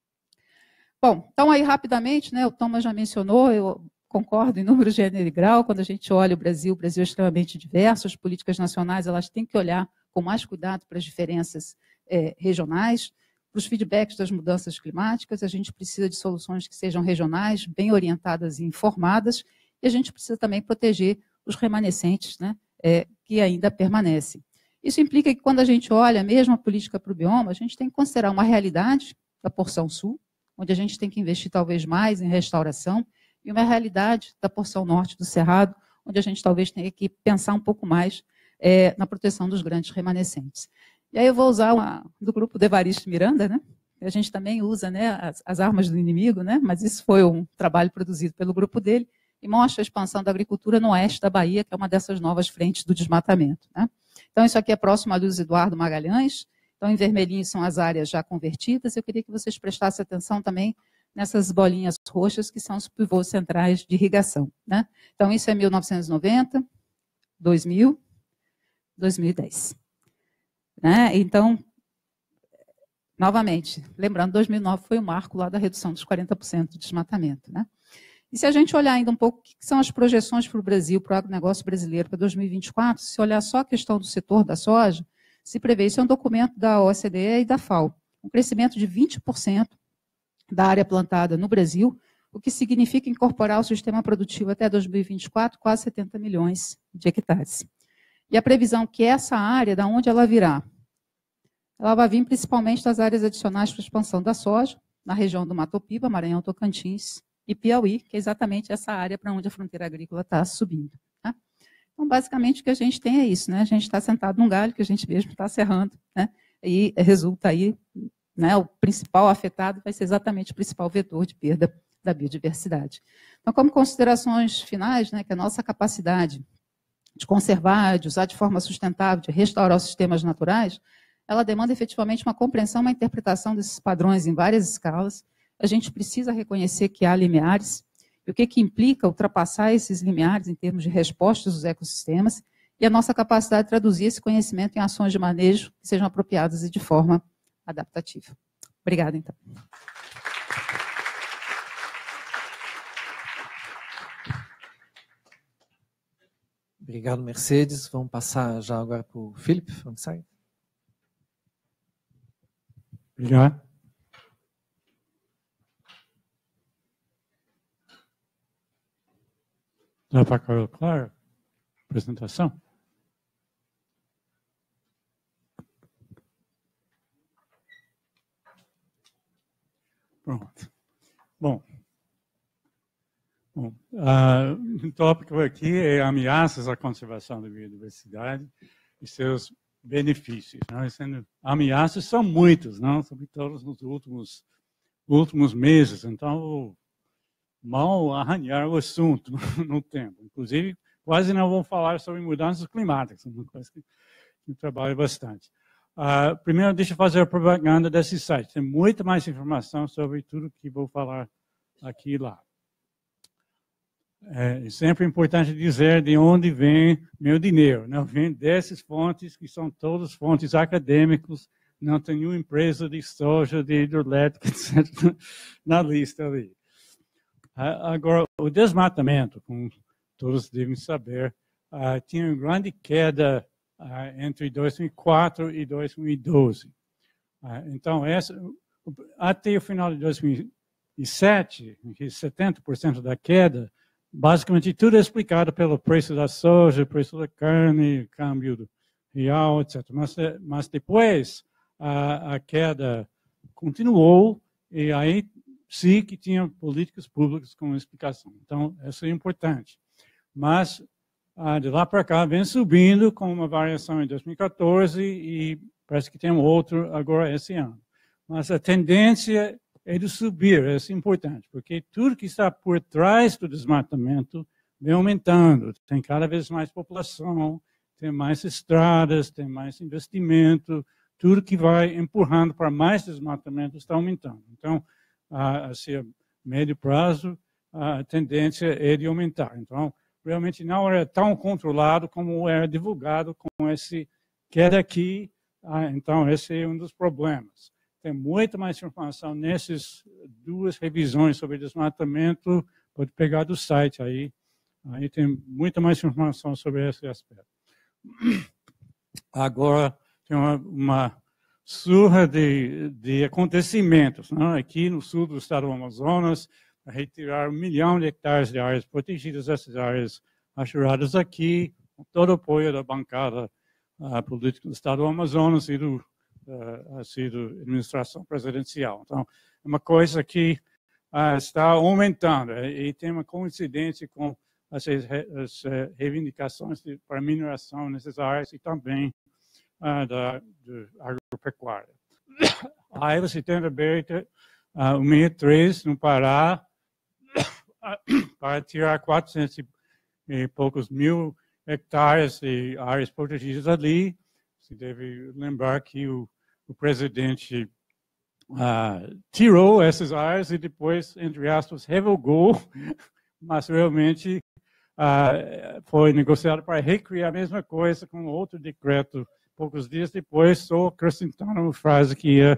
Bom, então aí rapidamente, né, o Thomas já mencionou, eu concordo em número, gênero e grau, quando a gente olha o Brasil, o Brasil é extremamente diverso, as políticas nacionais elas têm que olhar com mais cuidado para as diferenças é, regionais, para os feedbacks das mudanças climáticas, a gente precisa de soluções que sejam regionais, bem orientadas e informadas, e a gente precisa também proteger os remanescentes, né, é, que ainda permanecem. Isso implica que quando a gente olha mesmo a política para o bioma, a gente tem que considerar uma realidade da porção sul, onde a gente tem que investir talvez mais em restauração, e uma realidade da porção norte do Cerrado, onde a gente talvez tenha que pensar um pouco mais é, na proteção dos grandes remanescentes. E aí eu vou usar uma do grupo de Evaristo Miranda, né? A gente também usa, né, as, as armas do inimigo, né? Mas isso foi um trabalho produzido pelo grupo dele, e mostra a expansão da agricultura no oeste da Bahia, que é uma dessas novas frentes do desmatamento, né? Então, isso aqui é próximo a Luiz Eduardo Magalhães. Então, em vermelhinho são as áreas já convertidas. Eu queria que vocês prestassem atenção também nessas bolinhas roxas, que são os pivôs centrais de irrigação, né? Então, isso é mil novecentos e noventa, dois mil, dois mil e dez. Né? Então, novamente, lembrando, dois mil e nove foi o marco lá da redução dos quarenta por cento de desmatamento, né? E se a gente olhar ainda um pouco o que são as projeções para o Brasil, para o agronegócio brasileiro para dois mil e vinte e quatro, se olhar só a questão do setor da soja, se prevê, isso é um documento da O E C D e da FAO, um crescimento de vinte por cento da área plantada no Brasil, o que significa incorporar ao sistema produtivo até dois mil e vinte e quatro quase setenta milhões de hectares. E a previsão que essa área, da onde ela virá? Ela vai vir principalmente das áreas adicionais para a expansão da soja, na região do Mato Piba, Maranhão, Tocantins e Piauí, que é exatamente essa área para onde a fronteira agrícola está subindo. Tá? Então, basicamente, o que a gente tem é isso, né? A gente está sentado num galho que a gente mesmo está serrando, né? E resulta aí, né, o principal afetado vai ser exatamente o principal vetor de perda da biodiversidade. Então, como considerações finais, né, que a nossa capacidade de conservar, de usar de forma sustentável, de restaurar os sistemas naturais, ela demanda efetivamente uma compreensão, uma interpretação desses padrões em várias escalas. A gente precisa reconhecer que há limiares, e o que, que implica ultrapassar esses limiares em termos de respostas dos ecossistemas, e a nossa capacidade de traduzir esse conhecimento em ações de manejo que sejam apropriadas e de forma adaptativa. Obrigada, então. Obrigado, Mercedes. Vamos passar já agora para o Felipe. Vamos sair. Obrigado. Dá para ficar claro a apresentação? Pronto. Bom, Bom uh, o tópico aqui é ameaças à conservação da biodiversidade e seus benefícios. Né? Sendo, ameaças são muitas, não? Sobretudo nos últimos, últimos meses. Então, vou mal arranhar o assunto no, no tempo. Inclusive, quase não vou falar sobre mudanças climáticas, uma coisa que eu trabalho bastante. Uh, primeiro, deixa eu fazer a propaganda desse site. Tem muita mais informação sobre tudo que vou falar aqui e lá. É sempre importante dizer de onde vem meu dinheiro. Não vem dessas fontes, que são todas fontes acadêmicas, não tem nenhuma empresa de soja, de hidrelétrica, etcétera, na lista ali. Agora, o desmatamento, como todos devem saber, uh, tinha uma grande queda uh, entre dois mil e quatro e dois mil e doze. Uh, então, essa, até o final de dois mil e sete, setenta por cento da queda, basicamente tudo é explicado pelo preço da soja, preço da carne, câmbio do real, etcétera. Mas, mas depois a, a queda continuou e aí sim que tinha políticas públicas com explicação. Então, isso é importante. Mas de lá para cá vem subindo com uma variação em dois mil e quatorze e parece que tem um outro agora esse ano. Mas a tendência é de subir, isso é importante, porque tudo que está por trás do desmatamento vem aumentando. Tem cada vez mais população, tem mais estradas, tem mais investimento, tudo que vai empurrando para mais desmatamento está aumentando. Então, assim, a médio prazo, a tendência é de aumentar. Então, realmente não era tão controlado como era divulgado com esse queda aqui. Então, esse é um dos problemas. Tem muita mais informação nessas duas revisões sobre desmatamento. Pode pegar do site aí. Aí tem muita mais informação sobre esse aspecto. Agora, tem uma, uma surra de, de acontecimentos. Não? Aqui no sul do estado do Amazonas, para retirar um milhão de hectares de áreas protegidas, essas áreas achuradas aqui, com todo o apoio da bancada uh, política do estado do Amazonas e do Uh, sido administração presidencial. Então, é uma coisa que uh, está aumentando e, e tem uma coincidência com as, as uh, reivindicações de, para mineração nessas áreas e também uh, da de agropecuária. Aí você tem aberto uh, o sessenta e três no Pará para tirar quatrocentos e poucos mil hectares de áreas protegidas ali. Você deve lembrar que o, o presidente uh, tirou essas áreas e depois, entre aspas, revogou, mas realmente uh, foi negociado para recriar a mesma coisa com outro decreto poucos dias depois, só acrescentando uma frase que ia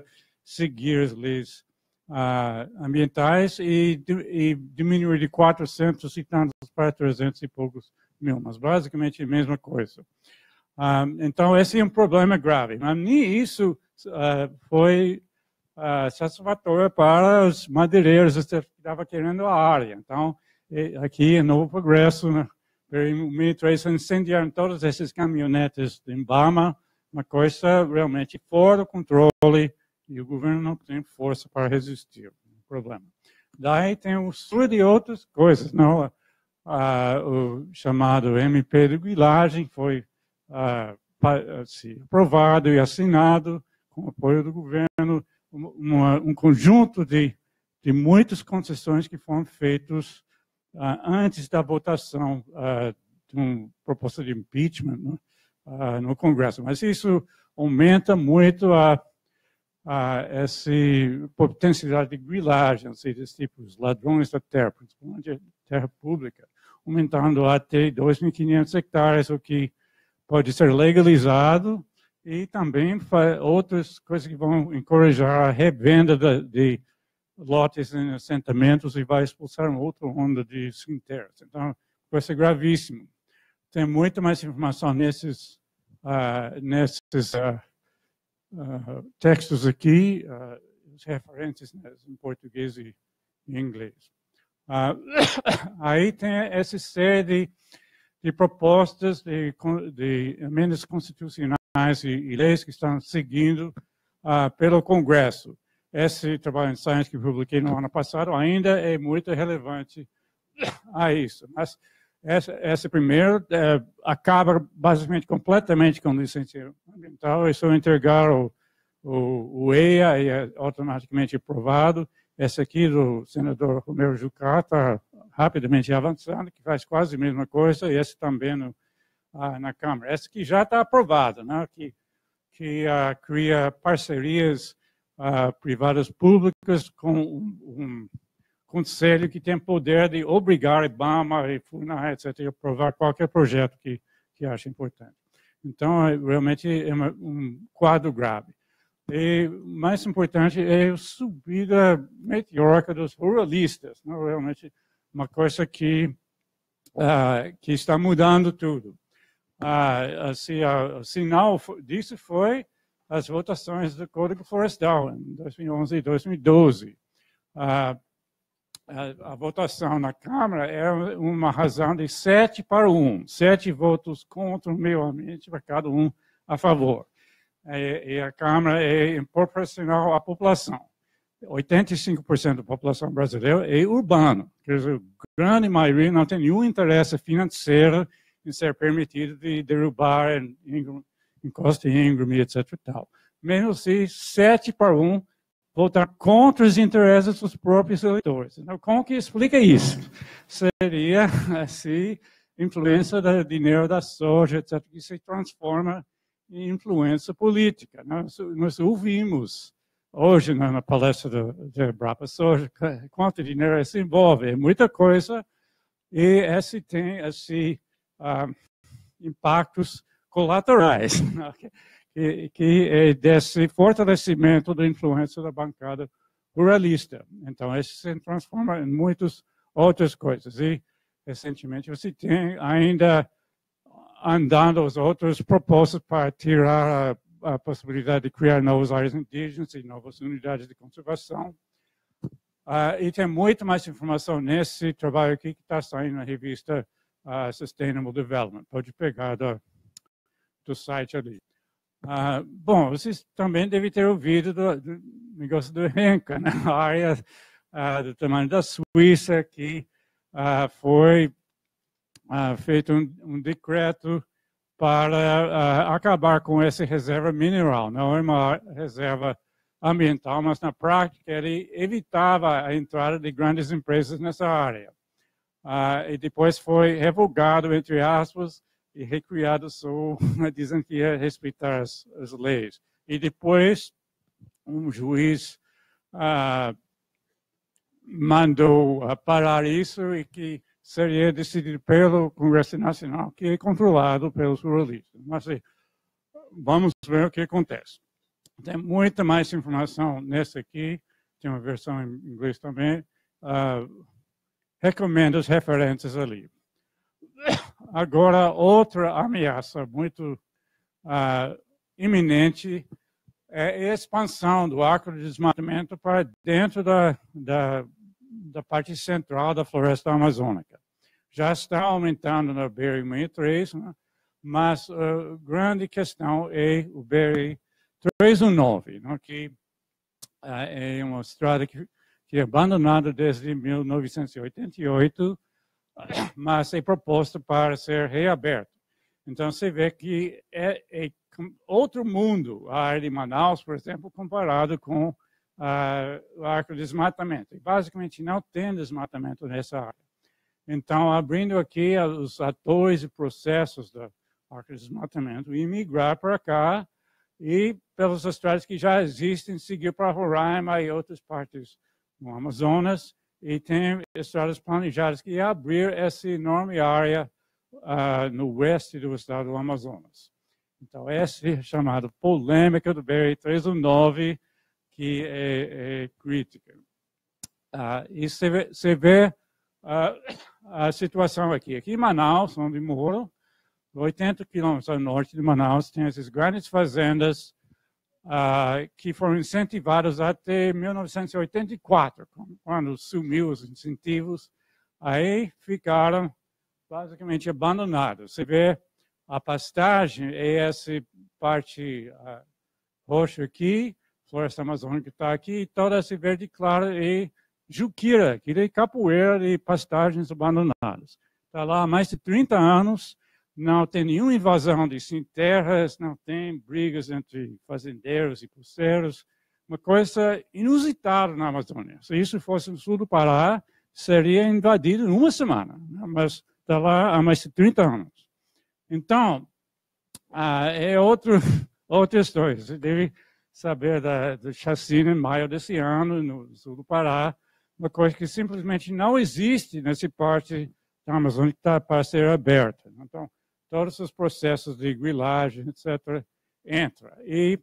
seguir as leis uh, ambientais e, e diminuir de quatrocentos e tantos para trezentos e poucos mil, mas basicamente a mesma coisa. Uh, então, esse é um problema grave. Mas nem isso uh, foi uh, satisfatório para os madeireiros que estavam querendo a área. Então, aqui em Novo Progresso, né, em mil e três, incendiaram todos esses caminhonetes de Ibama, uma coisa realmente fora do controle, e o governo não tem força para resistir. Um problema. Daí tem o sul de outras coisas, não? Ah, o chamado M P de grilagem foi ah, assim, aprovado e assinado com o apoio do governo, uma, um conjunto de, de muitas concessões que foram feitas Uh, antes da votação uh, de uma proposta de impeachment, né, uh, no Congresso. Mas isso aumenta muito a, a essa potencialidade de grilagem, ou seja, desse tipo, os ladrões da terra, principalmente terra pública, aumentando até dois mil e quinhentos hectares, o que pode ser legalizado, e também outras coisas que vão encorajar a revenda de, de lotes em assentamentos e vai expulsar uma outra onda de cemitérios. Então, vai ser gravíssimo. Tem muito mais informação nesses, uh, nesses uh, uh, textos aqui, uh, os referentes né, em português e em inglês. Uh, aí tem essa série de, de propostas de, de emendas constitucionais e, e leis que estão seguindo uh, pelo Congresso. Esse trabalho em Science que publiquei no ano passado ainda é muito relevante a isso. Mas essa, essa primeira é, acaba basicamente completamente com licenciamento ambiental. É só entregar o, o, o E A e é automaticamente aprovado. Esse aqui do senador Romero Jucá está rapidamente avançando, que faz quase a mesma coisa, e esse também no, ah, na Câmara. Esse aqui já está aprovado, né? que, que ah, cria parcerias Uh, privadas públicas com um, um conselho que tem poder de obrigar Ibama e Funa, etcétera, a aprovar qualquer projeto que, que acha importante. Então, realmente é uma, um quadro grave. E mais importante é a subida meteórica dos ruralistas, não? Realmente uma coisa que, uh, que está mudando tudo. Uh, assim, uh, o sinal disso foi as votações do Código Florestal em dois mil e onze e dois mil e doze. A, a, a votação na Câmara era uma razão de sete para um, sete votos contra o meio ambiente para cada um a favor. E, e a Câmara é proporcional à população. oitenta e cinco por cento da população brasileira é urbana, quer dizer, a grande maioria não tem nenhum interesse financeiro em ser permitido de derrubar em, em, em Costa Íngreme, etcétera. Tal. Mesmo assim, sete para um votar contra os interesses dos próprios eleitores. Então, como que explica isso? Seria, assim, influência do dinheiro da soja, etcétera, que se transforma em influência política. Nós, nós ouvimos hoje na palestra da Embrapa Soja quanto dinheiro isso envolve. É muita coisa e esse tem esse, uh, impactos colaterais, que, que é desse fortalecimento da influência da bancada ruralista. Então, isso se transforma em muitas outras coisas. E, recentemente, você tem ainda andando as outras propostas para tirar a, a possibilidade de criar novas áreas indígenas e novas unidades de conservação. Uh, e tem muito mais informação nesse trabalho aqui que está saindo na revista uh, Sustainable Development. Pode pegar do, do site ali. Uh, bom, vocês também devem ter ouvido do, do negócio do Renca, né? A área uh, do tamanho da Suíça, que uh, foi uh, feito um, um decreto para uh, acabar com essa reserva mineral. Não é uma reserva ambiental, mas na prática ele evitava a entrada de grandes empresas nessa área. Uh, e depois foi revogado, entre aspas, e recriado só, dizem que ia respeitar as, as leis. E depois um juiz uh, mandou uh, parar isso e que seria decidido pelo Congresso Nacional, que é controlado pelos ruralistas. Mas vamos ver o que acontece. Tem muita mais informação nessa aqui, tem uma versão em inglês também. Uh, recomendo as referências ali. Agora, outra ameaça muito uh, iminente é a expansão do arco de desmatamento para dentro da, da, da parte central da floresta amazônica. Já está aumentando na B R sessenta e três, né? Mas a grande questão é o B R trezentos e nove, né? Que uh, é uma estrada que, que é abandonada desde mil novecentos e oitenta e oito, mas é proposta para ser reaberta. Então, você vê que é, é outro mundo a área de Manaus, por exemplo, comparado com uh, o arco de desmatamento. E, basicamente, não tem desmatamento nessa área. Então, abrindo aqui os atores e processos do arco de desmatamento, e migrar para cá e, pelas estradas que já existem, seguir para Roraima e outras partes do Amazonas, e tem estradas planejadas que abrir essa enorme área Uh, no oeste do estado do Amazonas. Então, essa é a chamada polêmica do B R trezentos e nove, que é, é crítica. Uh, e você vê, você vê uh, a situação aqui. Aqui em Manaus, onde moro, oitenta quilômetros ao norte de Manaus, tem essas grandes fazendas uh, que foram incentivadas até mil novecentos e oitenta e quatro, quando sumiu os incentivos. Aí ficaram basicamente abandonado. Você vê a pastagem, é essa parte uh, roxa aqui, floresta amazônica está aqui, e toda essa verde clara é juquira, que é capoeira de pastagens abandonadas. Está lá há mais de trinta anos, não tem nenhuma invasão de sem terras, não tem brigas entre fazendeiros e pulseiros, uma coisa inusitada na Amazônia. Se isso fosse no sul do Pará, seria invadido em uma semana, mas está lá há mais de trinta anos. Então, ah, é outro, outra história. Você deve saber da, do chacina em maio desse ano, no sul do Pará, uma coisa que simplesmente não existe nessa parte da Amazônia que está para ser aberta. Então, todos os processos de grilagem, etcétera, entram. E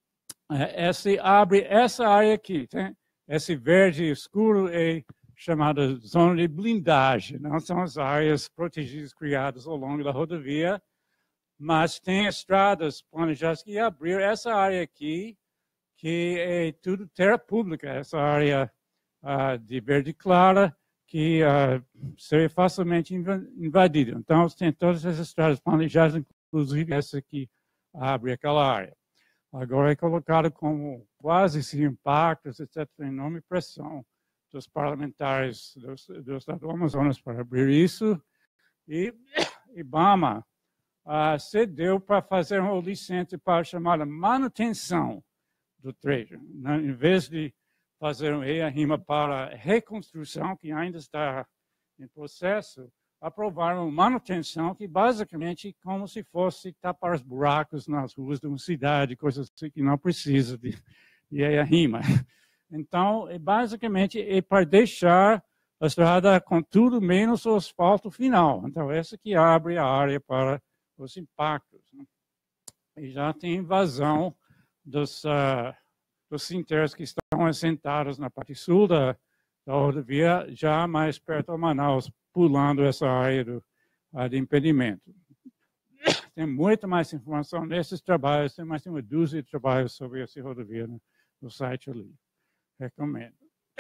é, essa, abre essa área aqui, tem? Esse verde escuro é chamada zona de blindagem. Não são as áreas protegidas criadas ao longo da rodovia, mas tem estradas planejadas que abrir essa área aqui, que é tudo terra pública, essa área uh, de verde clara, que uh, seria facilmente invadida. Então, tem todas essas estradas planejadas, inclusive essa que abre aquela área. Agora é colocado como quase sem impactos, etcétera, enorme pressão dos parlamentares do, do estado do Amazonas para abrir isso, e Ibama uh, cedeu para fazer uma licença para chamada manutenção do trecho, né? Em vez de fazer um rima para reconstrução, que ainda está em processo, aprovaram manutenção, que basicamente é como se fosse tapar os buracos nas ruas de uma cidade, coisas assim que não precisa de, de rima. Então, é basicamente, é para deixar a estrada com tudo menos o asfalto final. Então, essa que abre a área para os impactos. Né? E já tem invasão dos, uh, dos cinteiros que estão assentados na parte sul da, da rodovia, já mais perto de Manaus, pulando essa área do, uh, de impedimento. Tem muita mais informação nesses trabalhos, tem mais de uma dúzia de trabalhos sobre essa rodovia no, no site ali. Recomendo.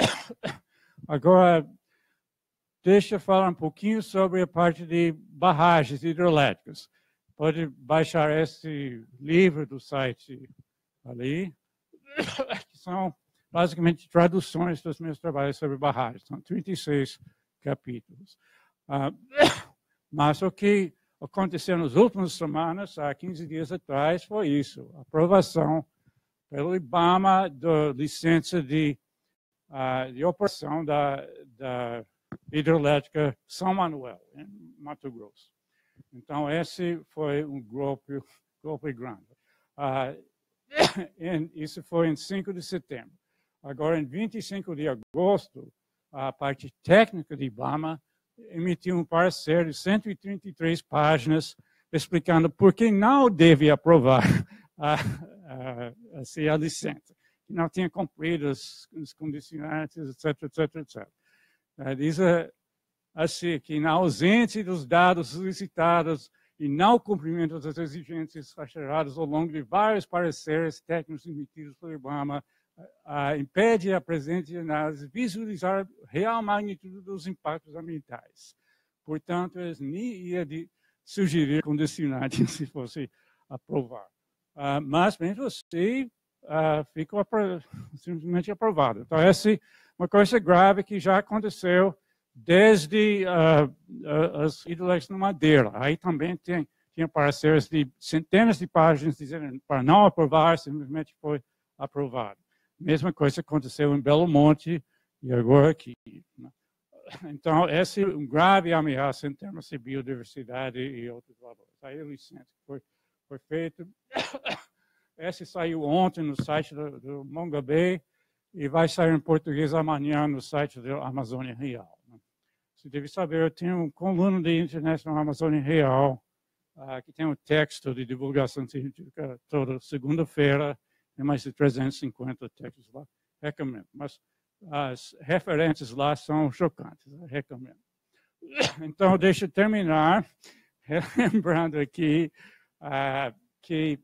Agora, deixa eu falar um pouquinho sobre a parte de barragens hidrelétricas. Pode baixar esse livro do site ali, que são basicamente traduções dos meus trabalhos sobre barragens. São trinta e seis capítulos. Uh, mas o que aconteceu nas últimas semanas, há quinze dias atrás, foi isso. A aprovação pelo Ibama da licença de, uh, de operação da, da hidrelétrica São Manuel, em Mato Grosso. Então, esse foi um golpe, golpe grande. Uh, isso foi em cinco de setembro. Agora, em vinte e cinco de agosto, a parte técnica de Ibama emitiu um parecer de cento e trinta e três páginas explicando por que não deve aprovar a, a, a ser a licença, que não tinha cumprido os, os condicionantes, etc, etc, etc. Uh, diz uh, assim, que na ausência dos dados solicitados e não cumprimento das exigências reiteradas ao longo de vários pareceres técnicos emitidos pelo IBAMA, uh, impede a presente análise visualizar a real magnitude dos impactos ambientais. Portanto, eles nem iam de sugerir condicionante se fosse aprovar. Uh, mas, mesmo assim, uh, ficou apro simplesmente aprovado. Então, essa é uma coisa grave que já aconteceu desde uh, uh, as hidrelétricas no Madeira. Aí também tem, tinha pareceres de centenas de páginas dizendo para não aprovar, simplesmente foi aprovado. Mesma coisa aconteceu em Belo Monte e agora aqui. Então, essa é uma grave ameaça em termos de biodiversidade e outros valores. Aí a licença foi, foi feita. Essa saiu ontem no site do, do Monga Bay e vai sair em português amanhã no site da Amazônia Real. Você deve saber, eu tenho um coluna de internet na Amazônia Real, uh, que tem um texto de divulgação científica toda segunda-feira, tem mais de trezentos e cinquenta textos lá, recomendo. Mas as referências lá são chocantes, recomendo. Então, deixa eu terminar, lembrando aqui uh, que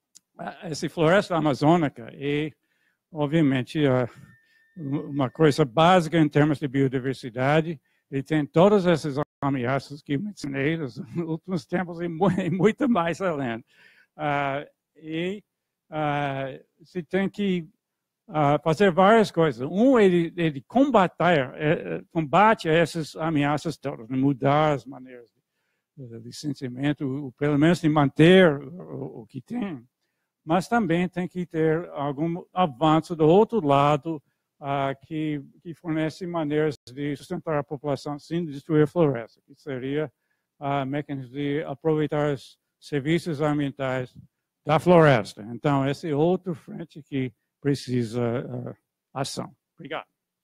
essa floresta amazônica é, obviamente, uh, uma coisa básica em termos de biodiversidade, e tem todas essas ameaças que mencionei nos últimos tempos e muito mais além. Uh, e uh, se tem que Uh, fazer várias coisas. Um, ele, ele combater, é, combate essas ameaças todas, né? Mudar as maneiras de, de licenciamento, ou pelo menos de manter o, o que tem, mas também tem que ter algum avanço do outro lado uh, que, que fornece maneiras de sustentar a população sem destruir a floresta, que seria uh, mecanismos de aproveitar os serviços ambientais da floresta. Então, esse é outro frente que precisa uh, ação. Obrigado.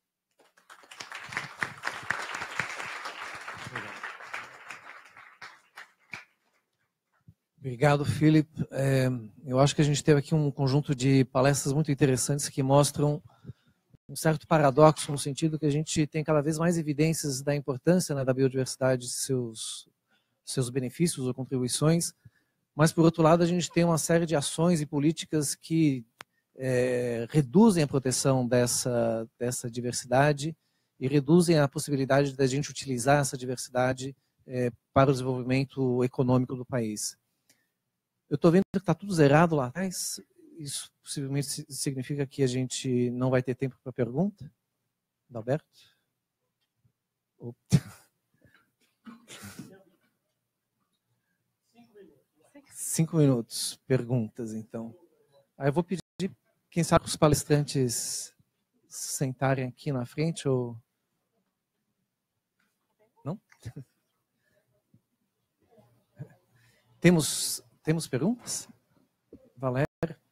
Obrigado, Philip. É, eu acho que a gente teve aqui um conjunto de palestras muito interessantes que mostram um certo paradoxo, no sentido que a gente tem cada vez mais evidências da importância, né, da biodiversidade e seus, seus benefícios ou contribuições, mas, por outro lado, a gente tem uma série de ações e políticas que É, reduzem a proteção dessa, dessa diversidade e reduzem a possibilidade da gente utilizar essa diversidade é, para o desenvolvimento econômico do país. Eu estou vendo que está tudo zerado lá atrás. Isso possivelmente significa que a gente não vai ter tempo para pergunta? Adalberto? Cinco minutos. Perguntas, então. Aí eu vou pedir, quem sabe, os palestrantes sentarem aqui na frente ou... Não? Temos, temos perguntas? Valéria?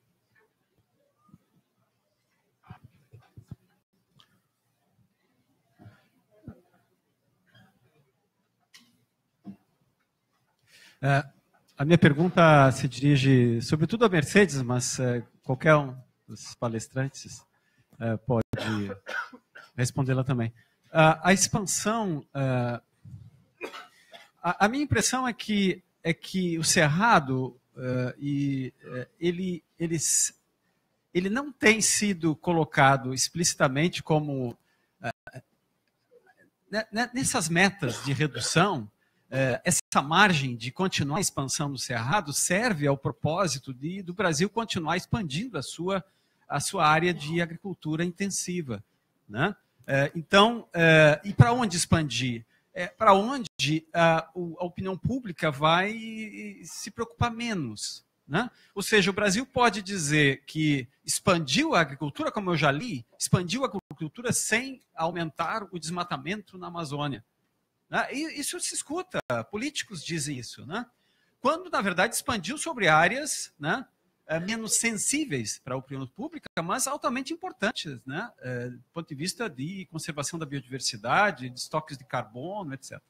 É, a minha pergunta se dirige sobretudo a Mercedes, mas é, qualquer um dos palestrantes é, pode respondê-la também. Uh, a expansão, uh, a, a minha impressão é que, é que o Cerrado, uh, e, uh, ele, ele, ele não tem sido colocado explicitamente como, uh, nessas metas de redução, uh, essa margem de continuar a expansão do Cerrado serve ao propósito de, do Brasil continuar expandindo a sua, a sua área de agricultura intensiva, né? Então, e para onde expandir? Para onde a opinião pública vai se preocupar menos, né? Ou seja, o Brasil pode dizer que expandiu a agricultura, como eu já li, expandiu a agricultura sem aumentar o desmatamento na Amazônia. E isso se escuta, políticos dizem isso, né? Quando, na verdade, expandiu sobre áreas, né, menos sensíveis para a opinião pública, mas altamente importantes, né, do ponto de vista de conservação da biodiversidade, de estoques de carbono, etcétera.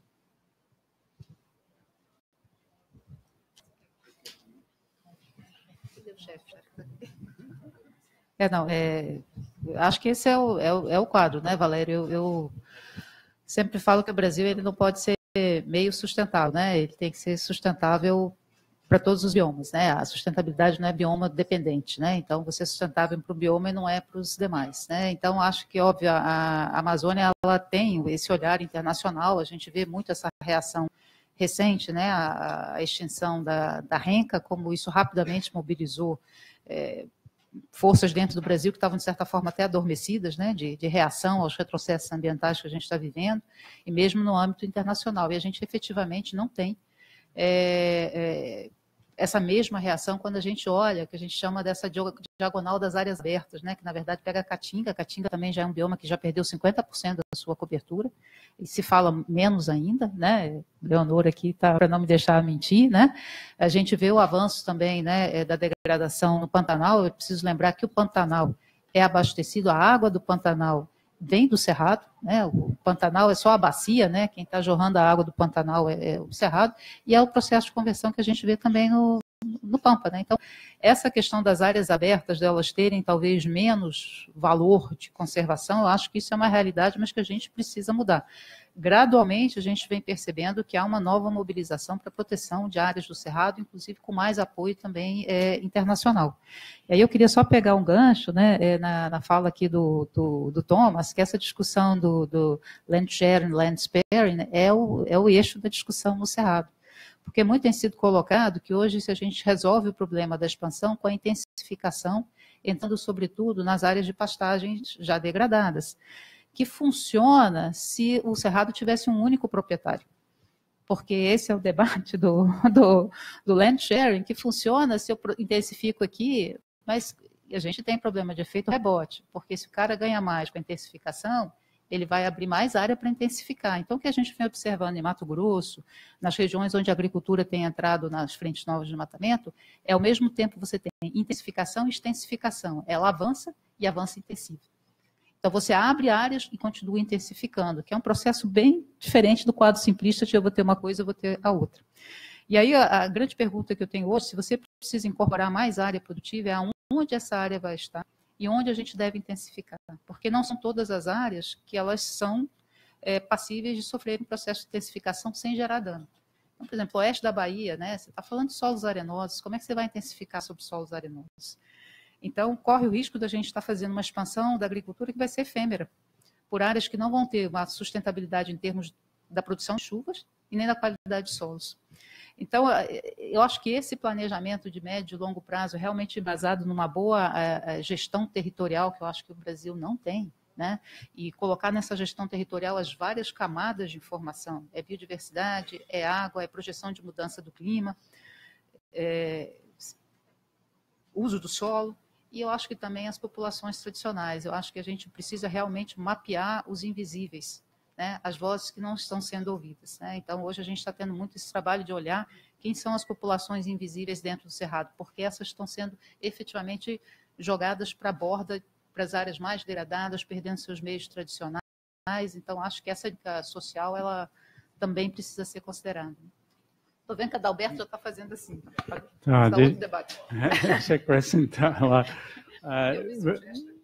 chefe. É, não, é, acho que esse é o, é o, é o quadro, né, Valério? Eu, eu sempre falo que o Brasil ele não pode ser meio sustentável, né? Ele tem que ser sustentável para todos os biomas, né? A sustentabilidade não é bioma dependente, né? Então, você é sustentável para o bioma e não é para os demais, né? Então, acho que, óbvio, a, a Amazônia ela tem esse olhar internacional, a gente vê muito essa reação recente, né? A, a extinção da, da renca, como isso rapidamente mobilizou é, forças dentro do Brasil que estavam, de certa forma, até adormecidas, né? De, de reação aos retrocessos ambientais que a gente está vivendo, e mesmo no âmbito internacional. E a gente, efetivamente, não tem É, é, essa mesma reação quando a gente olha, que a gente chama dessa diagonal das áreas abertas, né, que na verdade pega a Caatinga. A Caatinga também já é um bioma que já perdeu cinquenta por cento da sua cobertura, e se fala menos ainda, né, Leonor aqui está para não me deixar mentir, né, a gente vê o avanço também, né, da degradação no Pantanal. Eu preciso lembrar que o Pantanal é abastecido, a água do Pantanal vem do Cerrado, né? O Pantanal é só a bacia, né? Quem está jorrando a água do Pantanal é, é o Cerrado, e é o processo de conversão que a gente vê também no, no Pampa, né? Então, essa questão das áreas abertas, delas terem talvez menos valor de conservação, eu acho que isso é uma realidade, mas que a gente precisa mudar. Gradualmente, a gente vem percebendo que há uma nova mobilização para a proteção de áreas do Cerrado, inclusive com mais apoio também é, internacional. E aí eu queria só pegar um gancho, né, é, na, na fala aqui do, do, do Thomas, que essa discussão do, do land sharing, land sparing, né, é, o, é o eixo da discussão no Cerrado. Porque muito tem sido colocado que hoje, se a gente resolve o problema da expansão com a intensificação, entrando sobretudo nas áreas de pastagens já degradadas, que funciona se o Cerrado tivesse um único proprietário. Porque esse é o debate do, do, do land sharing, que funciona se eu intensifico aqui, mas a gente tem problema de efeito rebote, porque se o cara ganha mais com a intensificação, ele vai abrir mais área para intensificar. Então, o que a gente vem observando em Mato Grosso, nas regiões onde a agricultura tem entrado nas frentes novas de desmatamento, é ao mesmo tempo você tem intensificação e extensificação. Ela avança e avança intensivo. Então, você abre áreas e continua intensificando, que é um processo bem diferente do quadro simplista de eu vou ter uma coisa, eu vou ter a outra. E aí, a, a grande pergunta que eu tenho hoje, se você precisa incorporar mais área produtiva, é aonde essa área vai estar e onde a gente deve intensificar. Porque não são todas as áreas que elas são é, passíveis de sofrer um processo de intensificação sem gerar dano. Então, por exemplo, o oeste da Bahia, né, você está falando de solos arenosos, como é que você vai intensificar sobre solos arenosos? Então, corre o risco da gente estar fazendo uma expansão da agricultura que vai ser efêmera, por áreas que não vão ter uma sustentabilidade em termos da produção de chuvas e nem da qualidade de solos. Então, eu acho que esse planejamento de médio e longo prazo, realmente baseado numa boa gestão territorial, que eu acho que o Brasil não tem, né? E colocar nessa gestão territorial as várias camadas de informação, é biodiversidade, é água, é projeção de mudança do clima, é uso do solo, e eu acho que também as populações tradicionais. Eu acho que a gente precisa realmente mapear os invisíveis, né? As vozes que não estão sendo ouvidas, né? Então, hoje a gente está tendo muito esse trabalho de olhar quem são as populações invisíveis dentro do Cerrado, porque essas estão sendo efetivamente jogadas para a borda, para as áreas mais degradadas, perdendo seus meios tradicionais. Então, acho que essa dica social ela também precisa ser considerada. Estou vendo que a Adalberto já está fazendo assim. Tá, de... outro debate. Deixa eu acrescentar lá. Uh,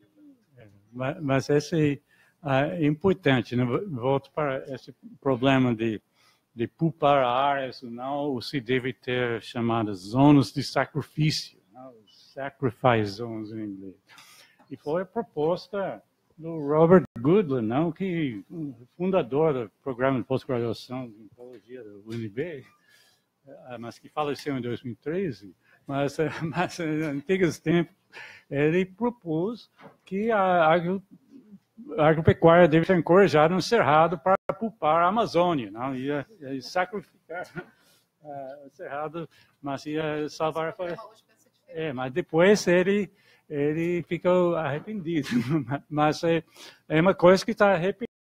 mas, mas esse é importante, né? Volto para esse problema de, de poupar áreas ou não, ou se deve ter chamadas zonas de sacrifício, né? Sacrifice zones em inglês. E foi a proposta do Robert Goodland, não, que fundador do programa de pós-graduação em ecologia da U N B, mas que faleceu em dois mil e treze, mas, mas em antigos tempos, ele propôs que a, agro, a agropecuária deve ser encorajada no Cerrado para poupar a Amazônia, não ia, ia sacrificar uh, o Cerrado, mas ia salvar a... É, mas depois ele, ele ficou arrependido, mas é, é uma coisa que está repetindo